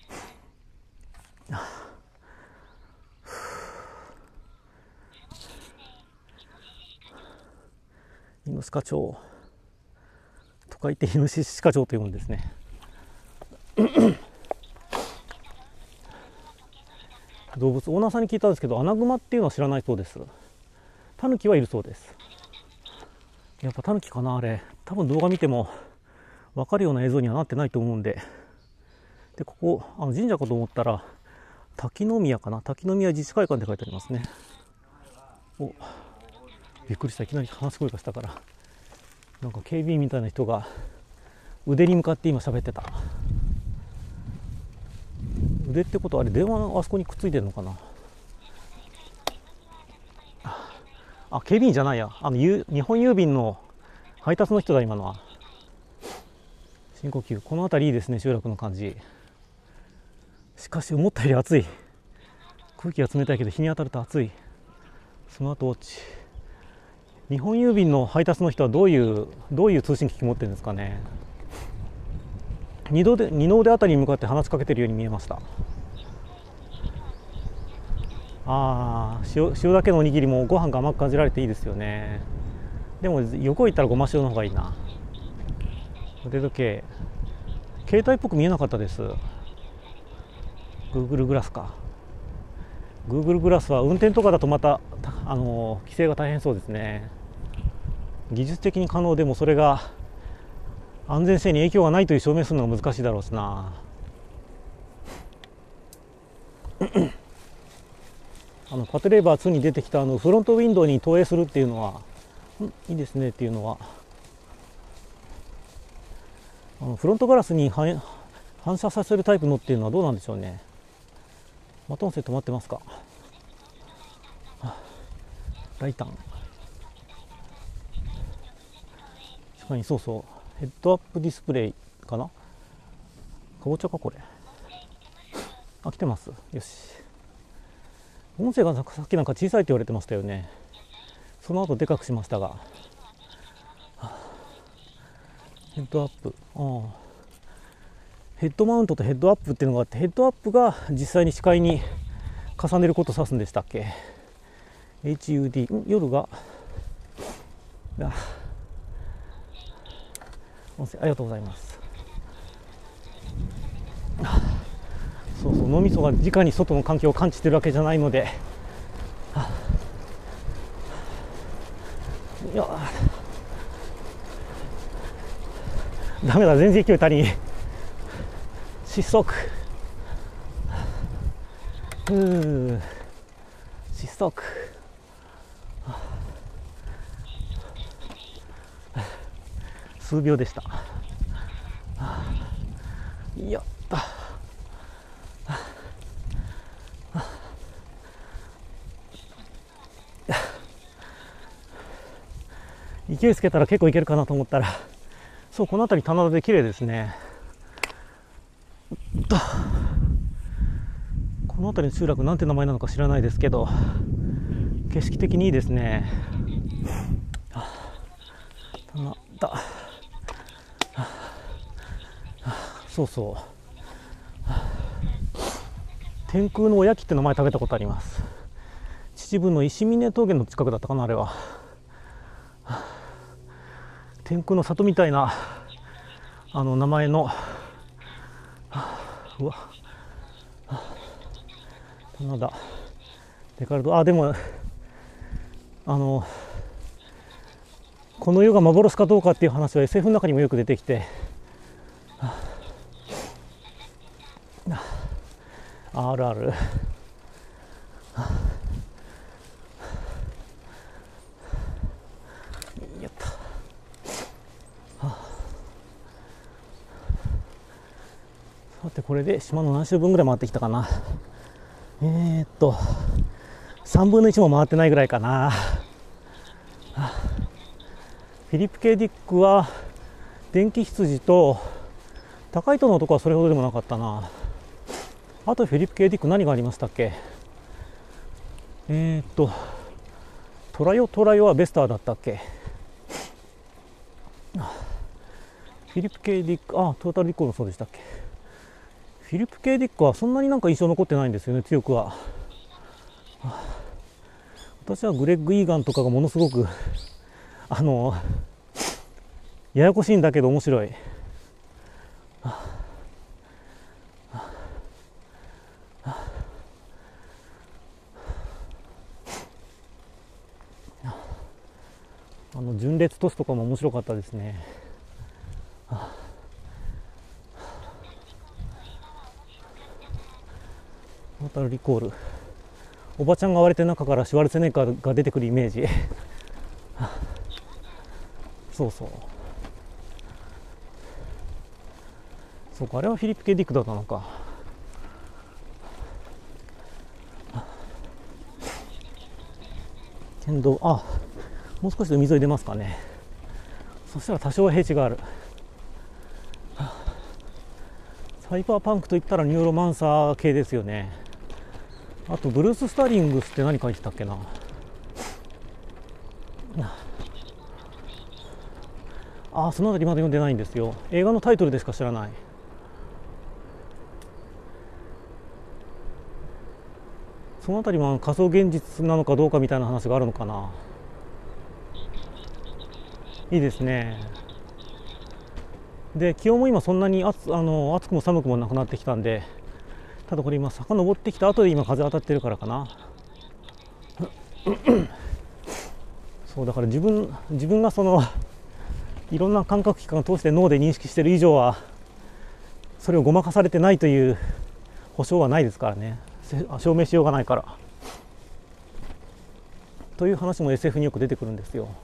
イノシカ町とか言ってイノシシカ町というものですね。動物、オーナーさんに聞いたんですけど、アナグマっていうのは知らないそうです。タヌキはいるそうです。やっぱタヌキかな、あれ。多分動画見ても分かるような映像にはなってないと思うんで。で、ここ、あの神社かと思ったら、滝宮かな、滝宮自治会館って書いてありますね。お、びっくりした。いきなり話し声がしたから。なんか警備員みたいな人が腕に向かって今喋ってた。腕ってことはあれ、電話のあそこにくっついてるのかな。あ、警備員じゃないや、あの日本郵便の配達の人だ今のは。深呼吸。この辺りいいですね、集落の感じ。しかし思ったより暑い。空気が冷たいけど日に当たると暑い。スマートウォッチ。日本郵便の配達の人はどういうどういう通信機器持ってるんですかね。二度で二の腕あたりに向かって話しかけてるように見えました。ああ、塩、塩だけのおにぎりもご飯が甘く感じられていいですよね。でも横行ったらごま塩の方がいいな。腕時計、携帯っぽく見えなかったです。 Google グラスか。 Google グラスは運転とかだとまたあの規制が大変そうですね。技術的に可能でもそれが安全性に影響がないという証明するのが難しいだろうしな。あのパトレーバーツーに出てきたあのフロントウィンドウに投影するっていうのは、んいいですねっていうのは、あのフロントガラスに反反射させるタイプのっていうのはどうなんでしょうね。また音声止まってますか。ライタン。 確かにそうそう、ヘッドアップディスプレイかな、かぼちゃかこれ。あ、来てます。よし。音声がさっきなんか小さいって言われてましたよね。その後でかくしましたが、ヘッドアップ、ああ、ヘッドマウントとヘッドアップっていうのがあって、ヘッドアップが実際に視界に重ねることを指すんでしたっけ。 エイチユーディー、 夜があ、音声ありがとうございます。そうそう、脳みそが直に外の環境を感知してるわけじゃないので、いやダメだ、全然勢い足りん。失速、うー失速、数秒でした。やった。勢いつけたら結構いけるかなと思ったら、そう、この辺り棚田で綺麗ですね。この辺りの集落なんて名前なのか知らないですけど、景色的にいいですね。棚田、そうそう、天空のおやきって名前食べたことあります。秩父の石峰峠の近くだったかな、あれは。天空の里みたいなあの名前の、うわ、棚田デカルド、あ、でもあのこの世が幻かどうかっていう話は エスエフ の中にもよく出てきて、あるある。やった。さてこれで島の何周分ぐらい回ってきたかな。えー、っとさんぶんのいちも回ってないぐらいかな。フィリップ・K・ディックは電気羊と高い塔の男はそれほどでもなかったな。あとフィリップ・K・ディック何がありましたっけ。えー、っとトラヨトラヨはベスターだったっけ。フィリップ・K・ディック、あ、トータルリコールもそうでしたっけ。フィリップ・K・ディックはそんなになんか印象残ってないんですよね、強くは。私はグレッグ・イーガンとかがものすごくあのややこしいんだけど面白い。あの純烈都市とかも面白かったですね。またリコール、おばちゃんが割れて中からシュワルツェネッガーが出てくるイメージ。そうそうそうか、あれはフィリップ・K・ディックだったのか。県道、あ、もう少しで海沿い出ますかね。そしたら多少は平地がある。サイバーパンクといったらニューロマンサー系ですよね。あとブルース・スターリングスって何書いてたっけな。あ、そのあたりまだ読んでないんですよ。映画のタイトルでしか知らない。そのあたりも仮想現実なのかどうかみたいな話があるのかな。いいですね。で、気温も今そんなに暑あの暑くも寒くもなくなってきたんで、ただこれ今坂登ってきた後で今風当たってるからかな。そうだから自分自分がそのいろんな感覚器官を通して脳で認識している以上はそれをごまかされてないという保証はないですからね。証明しようがないからという話も エスエフ によく出てくるんですよ。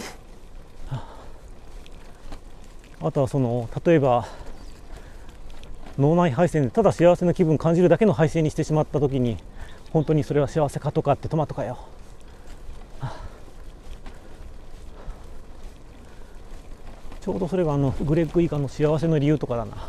あとはその例えば脳内配線でただ幸せな気分を感じるだけの配線にしてしまった時に本当にそれは幸せかとかってトマトかよ。 ちょうどそれがあのグレッグ以下の幸せの理由とかだな。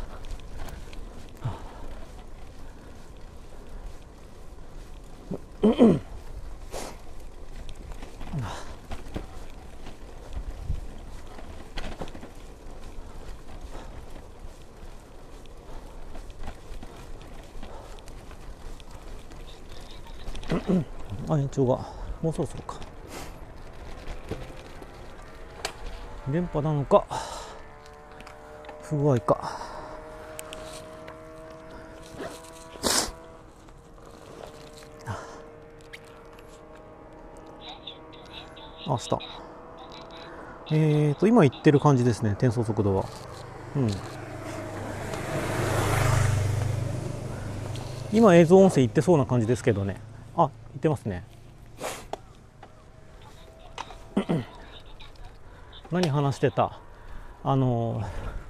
あ、延長がもうそろそろか。電波なのか不具合か。あ、した。えーと今言ってる感じですね、転送速度は。うん。今映像音声言ってそうな感じですけどね。あ、言ってますね。何話してた？あの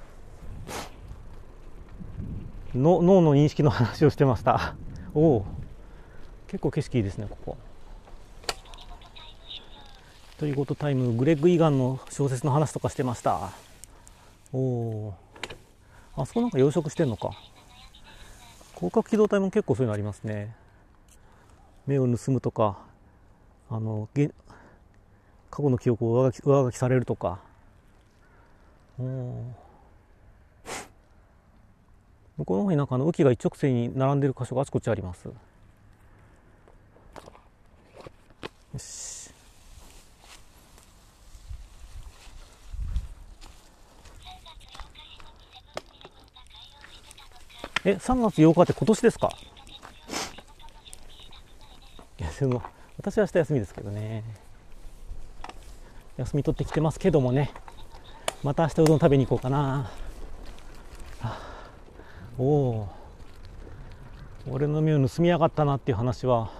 の脳の認識の話をしてました。おお、結構景色いいですねここ。独り言タイム、グレッグ・イガンの小説の話とかしてました。おお、あそこなんか養殖してんのか。広角機動隊も結構そういうのありますね。目を盗むとか、あの過去の記憶を上書き、上書きされるとか。お向こうの方になんかあの雨季が一直線に並んでる箇所があちこちあります。よし。え、さんがつようかって今年ですか？いや、でも私は明日休みですけどね。休み取ってきてますけどもね。また明日うどん食べに行こうかな。おお、俺の身を盗みやがったなっていう話は、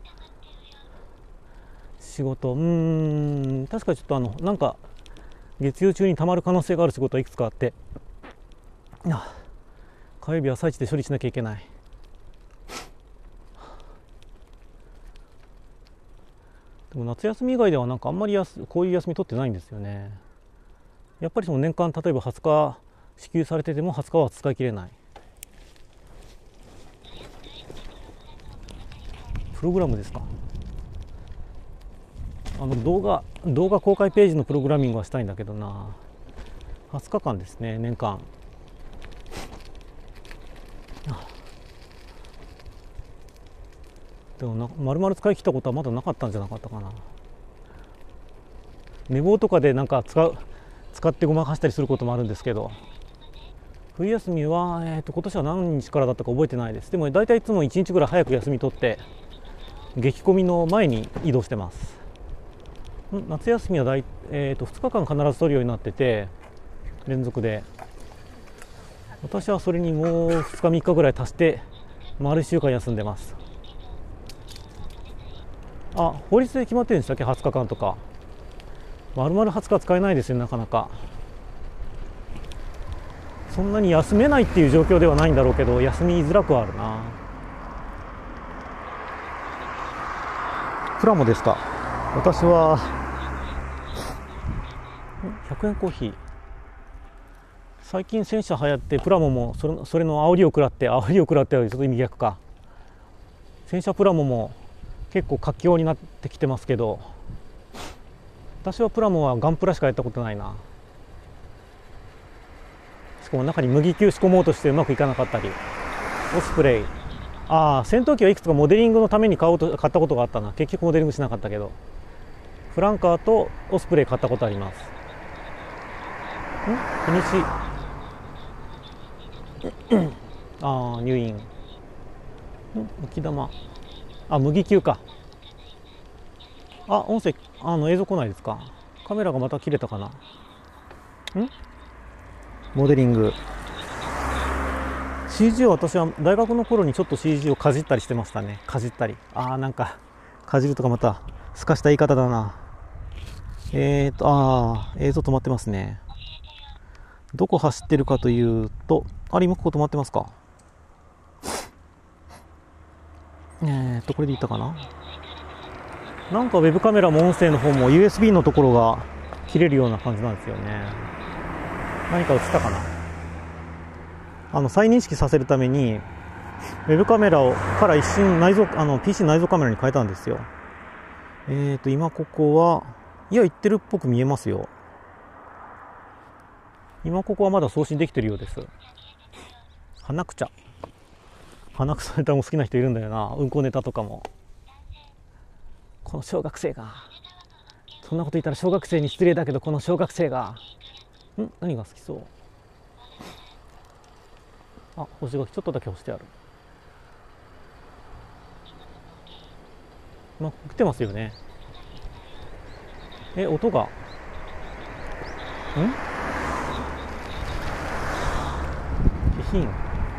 仕事、うーん、確かちょっとあのなんか月曜中にたまる可能性がある仕事はいくつかあって、あ、火曜日朝一で処理しなきゃいけない。でも夏休み以外ではなんかあんまりやすこういう休み取ってないんですよね。やっぱりその年間例えばはつか支給されててもはつかは使い切れない。プログラムですか。あの動画動画公開ページのプログラミングはしたいんだけどな。はつかかんですね、年間。でもな丸々使い切ったことはまだなかったんじゃなかったかな。寝坊とかでなんか使う使ってごまかしたりすることもあるんですけど、冬休みは、えー、と今年は何日からだったか覚えてないです。でも大体いつもいちにちぐらい早く休み取って激混みの前に移動してます。夏休みはだい、えー、とふつかかん必ず取るようになってて、連続で。私はそれにもうふつかみっかぐらい足して丸いっしゅうかん休んでます。あ、法律で決まってるんでしたっけ、はつかかんとか。丸々はつか使えないですよ、なかなか。そんなに休めないっていう状況ではないんだろうけど、休みづらくはあるな。プラモですか。私はひゃくえんコーヒー。最近戦車流行ってプラモもそれそれの煽りを食らって煽りを食らってはちょっと意味逆か。戦車プラモも結構活況になってきてますけど、私はプラモはガンプラしかやったことないな。しかも中に麦球仕込もうとしてうまくいかなかったり。オスプレイ、ああ戦闘機はいくつかモデリングのために買おうと買ったことがあったな。結局モデリングしなかったけど、フランカーとオスプレイ買ったことあります。ん日にちああ入院。ん浮き玉、あ麦球か。あ、音声あの映像来ないですか。カメラがまた切れたかな。んモデリング シージー を私は大学の頃にちょっと シージー をかじったりしてましたね。かじったり、ああなんかかじるとかまたすかした言い方だな。えーとああ映像止まってますね。どこ走ってるかというと、あれ今ここ止まってますか。えーとこれでいったかな。なんかウェブカメラも音声の方も ユーエスビー のところが切れるような感じなんですよね。 何か映ったかな。あの再認識させるためにウェブカメラをから一瞬内蔵あの ピーシー 内蔵カメラに変えたんですよ。えーと今ここはいや言ってるっぽく見えますよ。今ここはまだ送信できてるようです。花くちゃ花くさネタも好きな人いるんだよな。うんこネタとかも。この小学生が、そんなこと言ったら小学生に失礼だけど、この小学生がん何が好きそう。あ、星がちょっとだけ干してある。まあ来てますよね。え、音がん下品。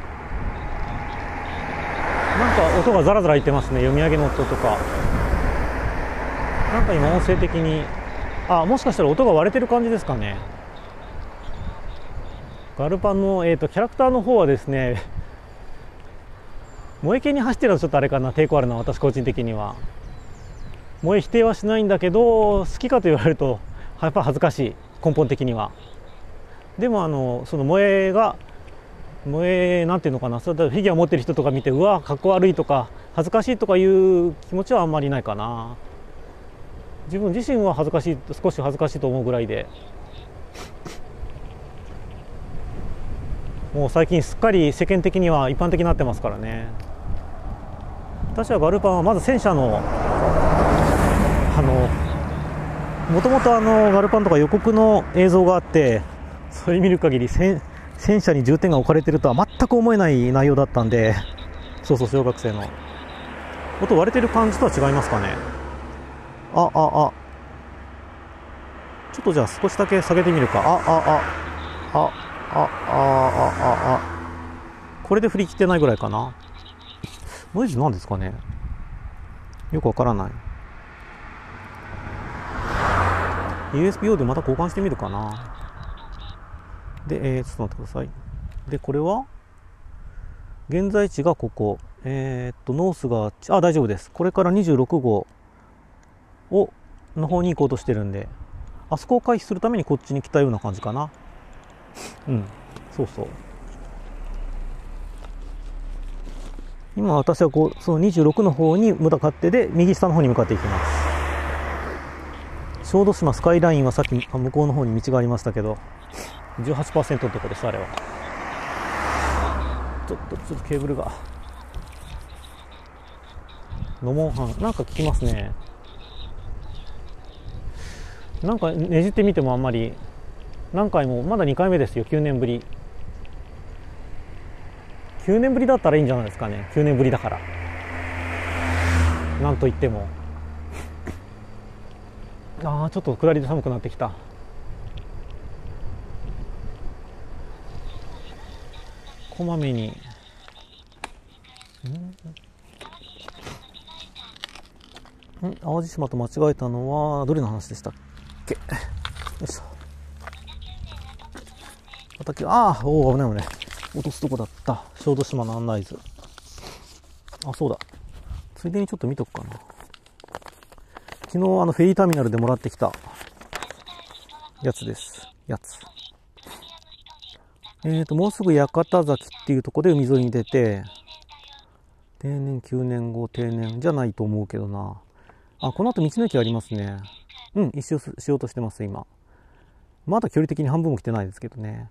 なんか音がザラザラいってますね。読み上げの音とか。なんか今音声的に、あ、もしかしたら音が割れてる感じですかね。ガルパンの、えーと、キャラクターの方はですね、萌え系に走ってるのはちょっとあれかな、抵抗あるな、私個人的には。萌え否定はしないんだけど、好きかと言われるとやっぱ恥ずかしい、根本的には。でもあのその萌えが萌えなんていうのかな、それフィギュア持ってる人とか見て、うわかっこ悪いとか恥ずかしいとかいう気持ちはあんまりないかな。自分自身は恥ずかしい、少し恥ずかしいと思うぐらいで、もう最近すっかり世間的には一般的になってますからね。私はガルパンはまず戦車のあのもともとあのガルパンとか予告の映像があって、それ見る限り戦戦車に重点が置かれているとは全く思えない内容だったんで、そうそう、小学生の音割れてる感じとは違いますかね。あああちょっとじゃあ少しだけ下げてみるか。あああああああああこれで振り切ってないぐらいかな。ノイズなんですかね、よくわからない。 ユーエスビー オーディオまた交換してみるかな。で、えー、ちょっと待ってください。でこれは現在地がここ、えー、っとノースが、あ、大丈夫です。これからにじゅうろく号をの方に行こうとしてるんで、あそこを回避するためにこっちに来たような感じかな。うん、そうそう。今私はこうそのにじゅうろくの方に向かってで、右下の方に向かっていきます。小豆島スカイラインはさっき向こうの方に道がありましたけど、じゅうはちパーセント のところです。あれはちょっとちょっとケーブルがノモンハンなんか効きますね。なんかねじってみてもあんまり、何回も、まだにかいめですよ。きゅうねんぶりきゅうねんぶりだったらいいんじゃないですかね。きゅうねんぶりだからなんといっても。ああちょっと下りで寒くなってきた。こまめにんん淡路島と間違えたのはどれの話でしたっけ。よいしょ。畑、ああ、おお、危ない危ない。落とすとこだった。小豆島の案内図。あ、そうだ。ついでにちょっと見とくかな。昨日あのフェリーターミナルでもらってきたやつです。やつ。えーと、もうすぐ屋形崎っていうところで海沿いに出て、定年きゅうねんご、定年じゃないと思うけどな。あ、この後道の駅ありますね。うん、一周しようとしてます、今。まだ距離的に半分も来てないですけどね。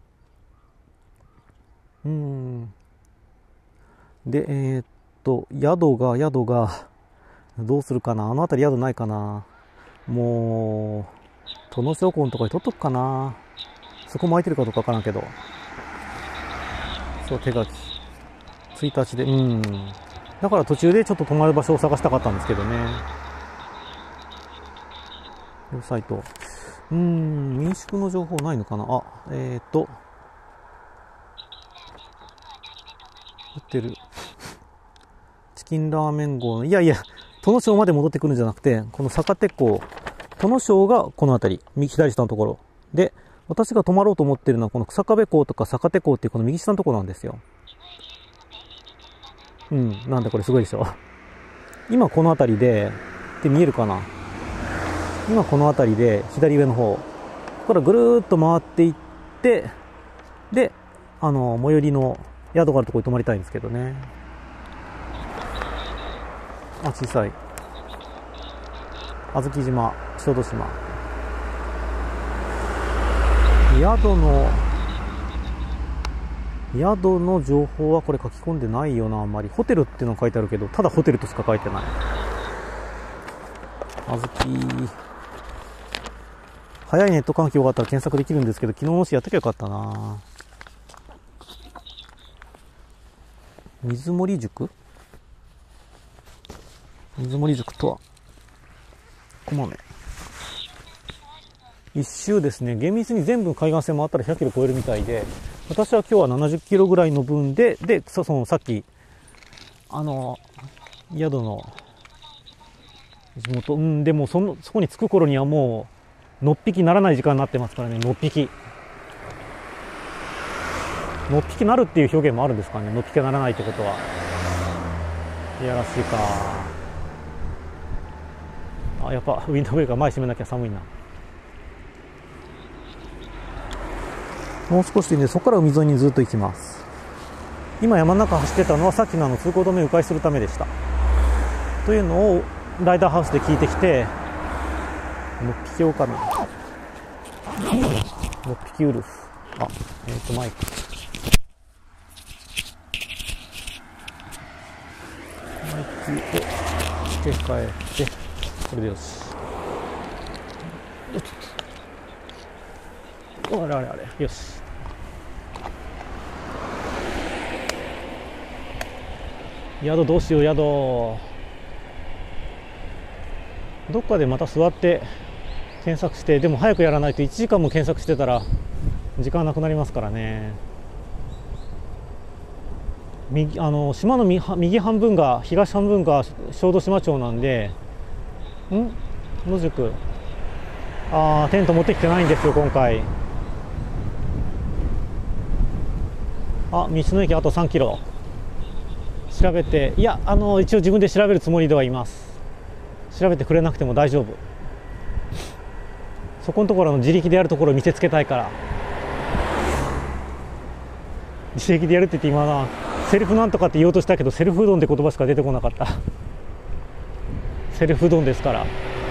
うーん。で、えー、っと、宿が、宿が、どうするかな。あの辺り宿ないかな。もう、殿証拠のとこに取っとくかな。そこも空いてるかどうかわからんけど。そう、手書き。ついたちで、うん。だから途中でちょっと泊まる場所を探したかったんですけどね。ウェブサイト。うーん、民宿の情報ないのかな。あ、えー、っと。売ってる。チキンラーメン号の、いやいや、殿省まで戻ってくるんじゃなくて、この坂手港、殿省がこの辺り、右左下のところ。で、私が泊まろうと思ってるのは、この草壁港とか坂手港っていうこの右下のところなんですよ。うん、なんでこれすごいでしょ。今この辺りで、で見えるかな。今この辺りで、左上の方、ここからぐるーっと回っていっ 、であの最寄りの宿があるところに泊まりたいんですけどね。あ、小さい小豆島、小豆島、宿の宿の情報はこれ書き込んでないよな。あんまりホテルっていうの書いてあるけど、ただホテルとしか書いてない。小豆、早いネット環境があったら検索できるんですけど、昨日もしやっときゃよかったな。水森塾、水森塾とはこまめ一周ですね。厳密に全部海岸線回ったらひゃっキロ超えるみたいで、私は今日はななじゅっキロぐらいの分で、で、そそのさっきあの宿の地元、うんでもそのそこに着く頃にはもうのっぴきならない時間になってますからね。のっぴきのっぴきなるっていう表現もあるんですかね。のっぴきならないってことは。いやらしいか。あ、やっぱウィンドブレーカー前閉めなきゃ寒いな。もう少しでね、そこから海沿いにずっと行きます。今山の中走ってたのはさっきのあの通行止めを迂回するためでした。というのをライダーハウスで聞いてきて、のっぴきオオカミ、のっぴきウルフ、あ、えっとマイク、マイクを付け替えて、これでよし。あれあれあれ、よし。宿どうしよう、宿どっかでまた座って検索して、でも早くやらないといちじかんも検索してたら時間なくなりますからね。右あの島の右半分が、東半分が小豆島町なんで、ん野宿、あーテント持ってきてないんですよ今回。あ、道の駅あとさんキロ調べて、いやあの一応自分で調べるつもりではいます。調べてくれなくても大丈夫。そこのところの自力でやるところを見せつけたいから。自力でやるって言って今なセルフなんとかって言おうとしたけど、セルフうどんって言葉しか出てこなかった。セルフうどんですから。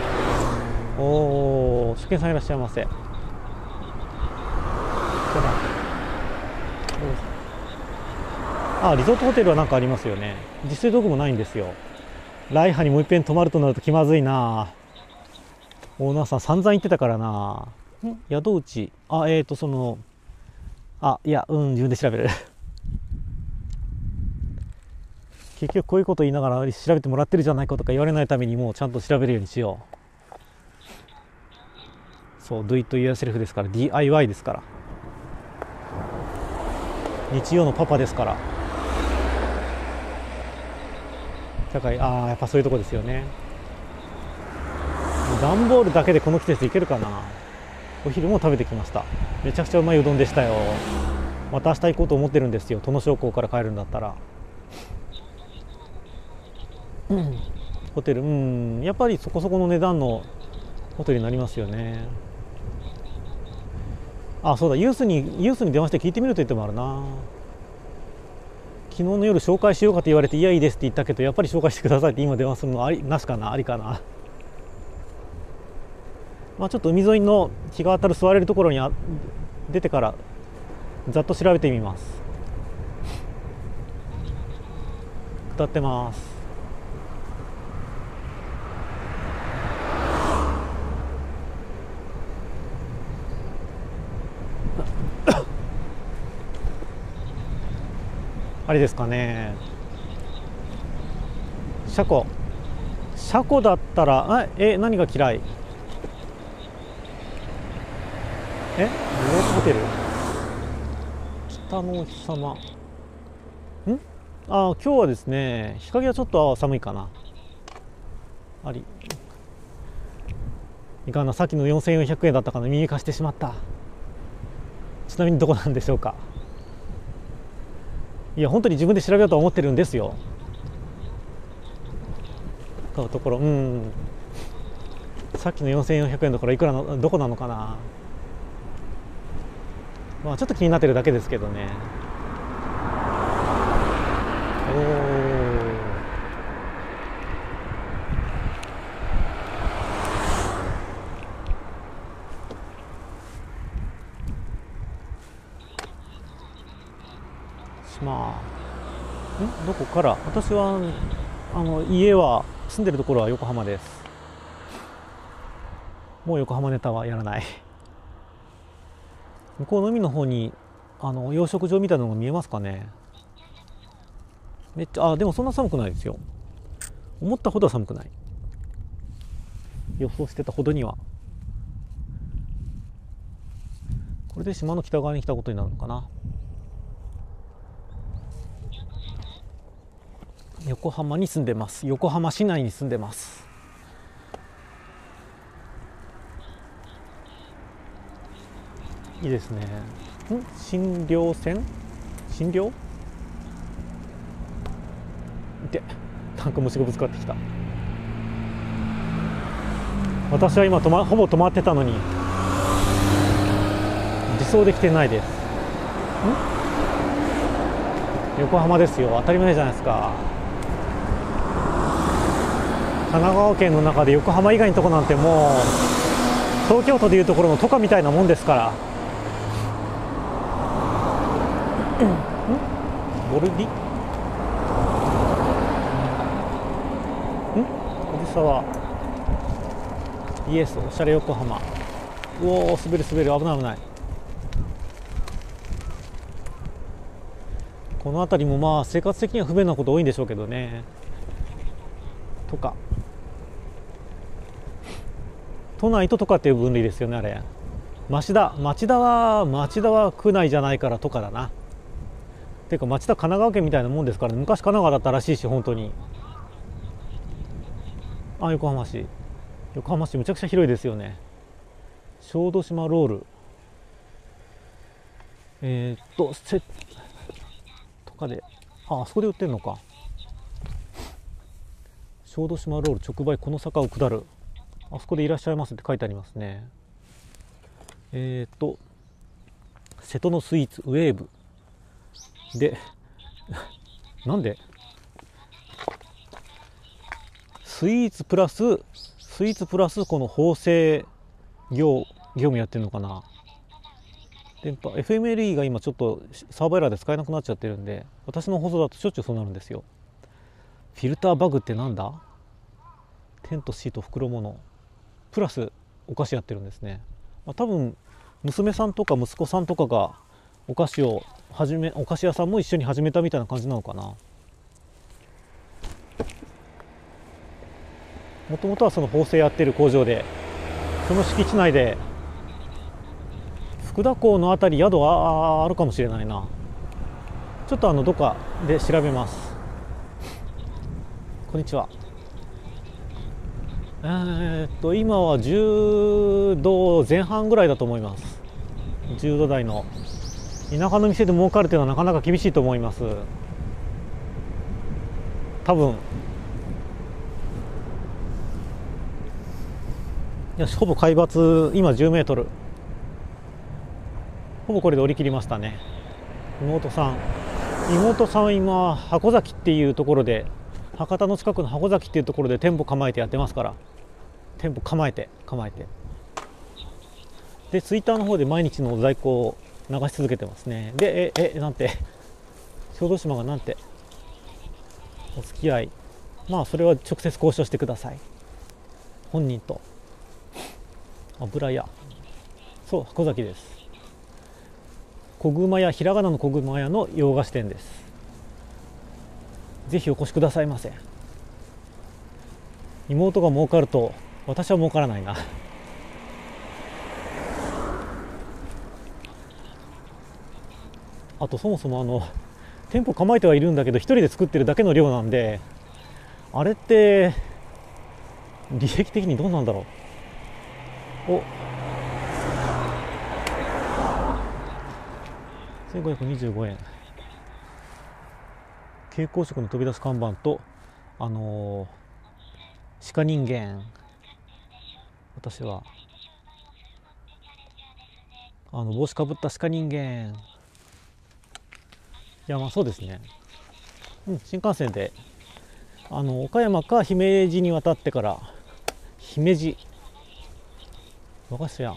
おお、主権さんいらっしゃいませ。あ、リゾートホテルは何かありますよね。実際どこもないんですよ。ライハにもう一遍泊まるとなると気まずいな。オーナーさん散々言ってたからな。ん宿内、あ、えーとそのあ、いや、うん自分で調べる。結局こういうこと言いながら調べてもらってるじゃないかとか言われないために、もうちゃんと調べるようにしよう。そう、Do It Yourself ですから、 ディーアイワイ ですから、日曜のパパですから。高い、ああやっぱそういうとこですよね。段ボールだけでこの季節いけるかな。お昼も食べてきました。めちゃくちゃうまいうどんでしたよ。また明日行こうと思ってるんですよ。殿商港から帰るんだったら。うん、ホテル、うん、やっぱりそこそこの値段のホテルになりますよね。あ、そうだ、ユースにユースに電話して聞いてみると言ってもあるな。昨日の夜紹介しようかと言われて、いやいいですって言ったけど、やっぱり紹介してくださいって今電話するのありなしかな、ありかな。まあちょっと海沿いの日が当たる座れるところにあ出てからざっと調べてみます。歌ってます。あれですかね、車庫車庫だったら、あえ何が嫌い、えリゾートホテル北のお日様ん、あ今日はですね、日陰はちょっと寒いかな。ありいかんな、さっきのよんせんよんひゃくえんだったかな、耳貸してしまった。ちなみにどこなんでしょうか。いや本当に自分で調べようと思ってるんですよ。買うところ、うん、さっきのよんせんよんひゃくえんだからいくらのどこなのかな。 まあちょっと気になってるだけですけどね。おー、島、んどこから？私はあの家は住んでるところは横浜です。もう横浜ネタはやらない。向こうの海の方にあの養殖場みたいなのが見えますかね。めっちゃ、あ、でもそんな寒くないですよ。思ったほどは寒くない。予想してたほどには。これで島の北側に来たことになるのかな。横浜に住んでます。横浜市内に住んでます。いいですね。ん診療線診療で、なんか虫がぶつかってきた。私は今止、ま、ほぼ止まってたのに自走できてないです。ん横浜ですよ。当たり前じゃないですか。神奈川県の中で横浜以外のとこなんてもう東京都でいうところの都下みたいなもんですから。んボルディん藤沢イエスおしゃれ横浜。うおー滑る滑る、危ない危ない。この辺りもまあ生活的には不便なこと多いんでしょうけどね。とか都内ととかっていう分類ですよね。あれ町田町田は町田は区内じゃないからとかだな。ていうか町田神奈川県みたいなもんですから、ね、昔神奈川だったらしいし本当に。あ、横浜市横浜市むちゃくちゃ広いですよね。小豆島ロールえー、っとせとかで、ああそこで売ってんのか。小豆島ロール直売この坂を下る、あそこでいらっしゃいますって書いてありますね。えー、っと瀬戸のスイーツウェーブでなんでスイーツプラススイーツプラスこの縫製業業務やってるのかな。電波 エフエムエルイー が今ちょっとサーバーエラーで使えなくなっちゃってるんで、私の放送だとしょっちゅうそうなるんですよ。フィルターバグってなんだ。テントシート袋物プラスお菓子やってるんですね。まあ、多分娘さんとか息子さんとかがお菓子を始めお菓子屋さんも一緒に始めたみたいな感じなのかな。もともとはその縫製やってる工場で、その敷地内で福田港のあたり宿はあるかもしれないな。ちょっとあのどっかで調べます。こんにちは。えー、っと今はじゅうどぜん半ぐらいだと思います。じゅうど台の田舎の店で儲かるというのはなかなか厳しいと思います。多分よし、ほぼ海抜今じゅうメートル、ほぼこれで降り切りましたね。妹さん妹さんは今箱崎っていうところで、博多の近くの箱崎っていうところで店舗構えてやってますから、店舗構えて構えてでツイッターの方で毎日の在庫を流し続けてますね。でええなんて小豆島がなんてお付き合い、まあそれは直接交渉してください、本人と。油屋、そう箱崎です。小熊屋、ひらがなの小熊屋の洋菓子店です。ぜひお越しくださいませ。妹が儲かると私は儲からないな。あとそもそもあの店舗構えてはいるんだけど一人で作ってるだけの量なんで、あれって利益的にどうなんだろう。おせんごひゃくにじゅうごえん、蛍光色の飛び出す看板とあのー、鹿人間、私はあの帽子かぶった鹿人間。いやまあそうですね、うん、新幹線であの岡山か姫路に渡ってから、姫路和菓子屋、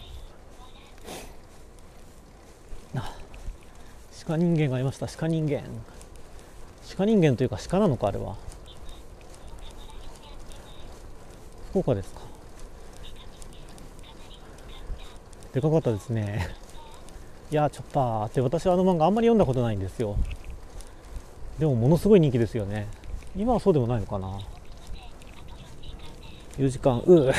あ、鹿人間がいました。鹿人間鹿人間というか鹿なのか、あれは福岡ですか。でかかったですね。いやチョッパーって、私はあの漫画あんまり読んだことないんですよ。でもものすごい人気ですよね。今はそうでもないのかな。よじかん、う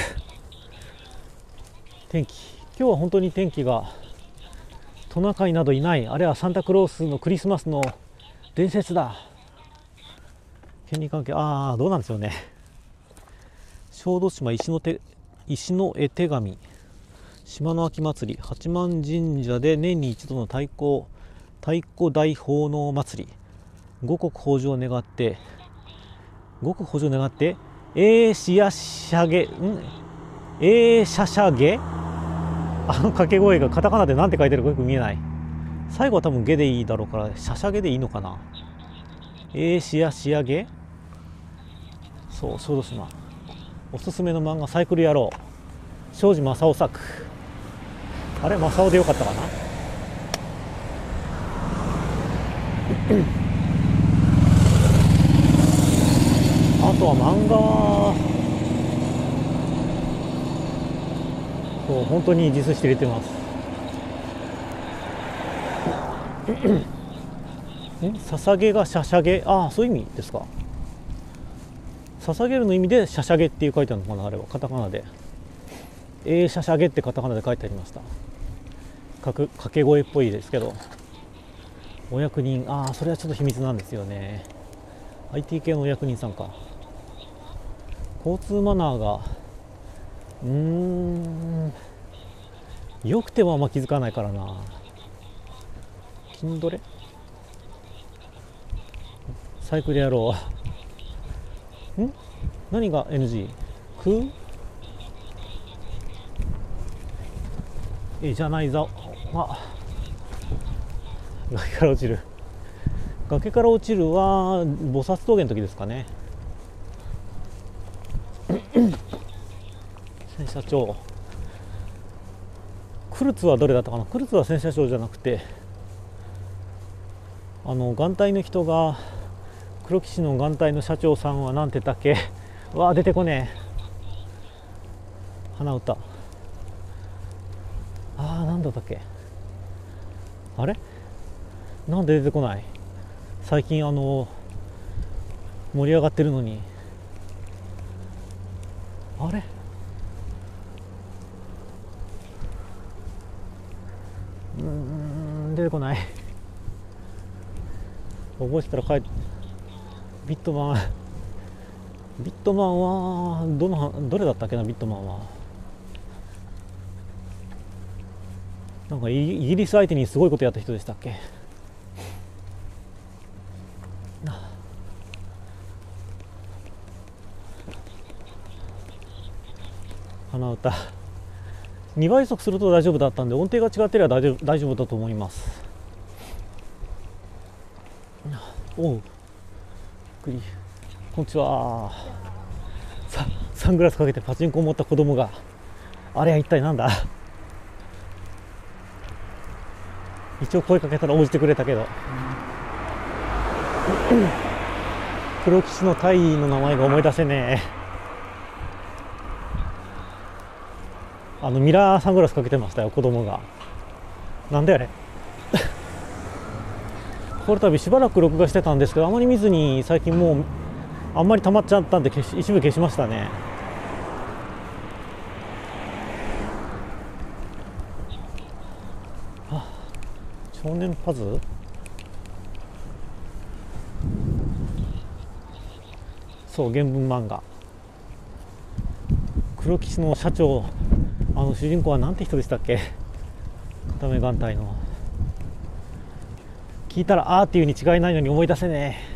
天気、今日は本当に天気が、トナカイなどいない。あれはサンタクロースのクリスマスの伝説だ。権利関係、ああどうなんでしょうね。小豆島石の手石の絵手紙、島の秋祭り、八幡神社で年に一度の太鼓太鼓大奉納祭り、五穀豊穣を願って五穀豊穣を願ってえーしやしゃげんえーしゃしゃげ、あの掛け声がカタカナで何て書いてるかよく見えない。最後は多分ゲでいいだろうから、しゃしゃげでいいのかな。えーしやしやげ、そう、小豆島。おすすめの漫画、サイクル野郎、庄司正夫作。あれ正夫でよかったかな。あとは漫画はそう本当に実して入れてます。え捧げがしゃしゃげ、ああそういう意味ですか。捧げるの意味でしゃしゃげっていう書いてあるのかな、あれはカタカナで。えーしゃしゃげってカタカナで書いてありました。かく掛け声っぽいですけど、お役人、ああそれはちょっと秘密なんですよね。 アイティー 系のお役人さんか。交通マナーがうーんよくてもあんま気づかないからな。筋トレサイクル野郎ん何が エヌジー 空えじゃないぞ。あ崖から落ちる崖から落ちるは菩薩峠の時ですかね。洗車場、クルツはどれだったかな。クルツは洗車場じゃなくて、あの眼帯の人が、黒騎士の眼帯の社長さんはなんて言ったっけ。わあ出てこねえ。鼻歌、ああなんだったっけ。あれなんで出てこない。最近あの盛り上がってるのに。あれうーん出てこない。覚えてたら帰って。ビットマンビットマンはどのどれだったっけな。ビットマンはなんかイギリス相手にすごいことやった人でしたっけ。鼻歌にばい速すると大丈夫だったんで、音程が違ってれば大丈夫大丈夫だと思います。おうこんにちは。さサングラスかけてパチンコを持った子供が、あれは一体なんだ。一応声かけたら応じてくれたけど黒騎士の隊員の名前が思い出せねえ。あのミラーサングラスかけてましたよ子供が。なんであれこれ度しばらく録画してたんですけど、あまり見ずに最近もうあんまり溜まっちゃったんで消し一部消しましたね。あ、少年パズ、そう原文漫画。黒騎士の社長、あの主人公はなんて人でしたっけ。片目眼帯の。聞いたらあーっていうに違いないのに思い出せねえ。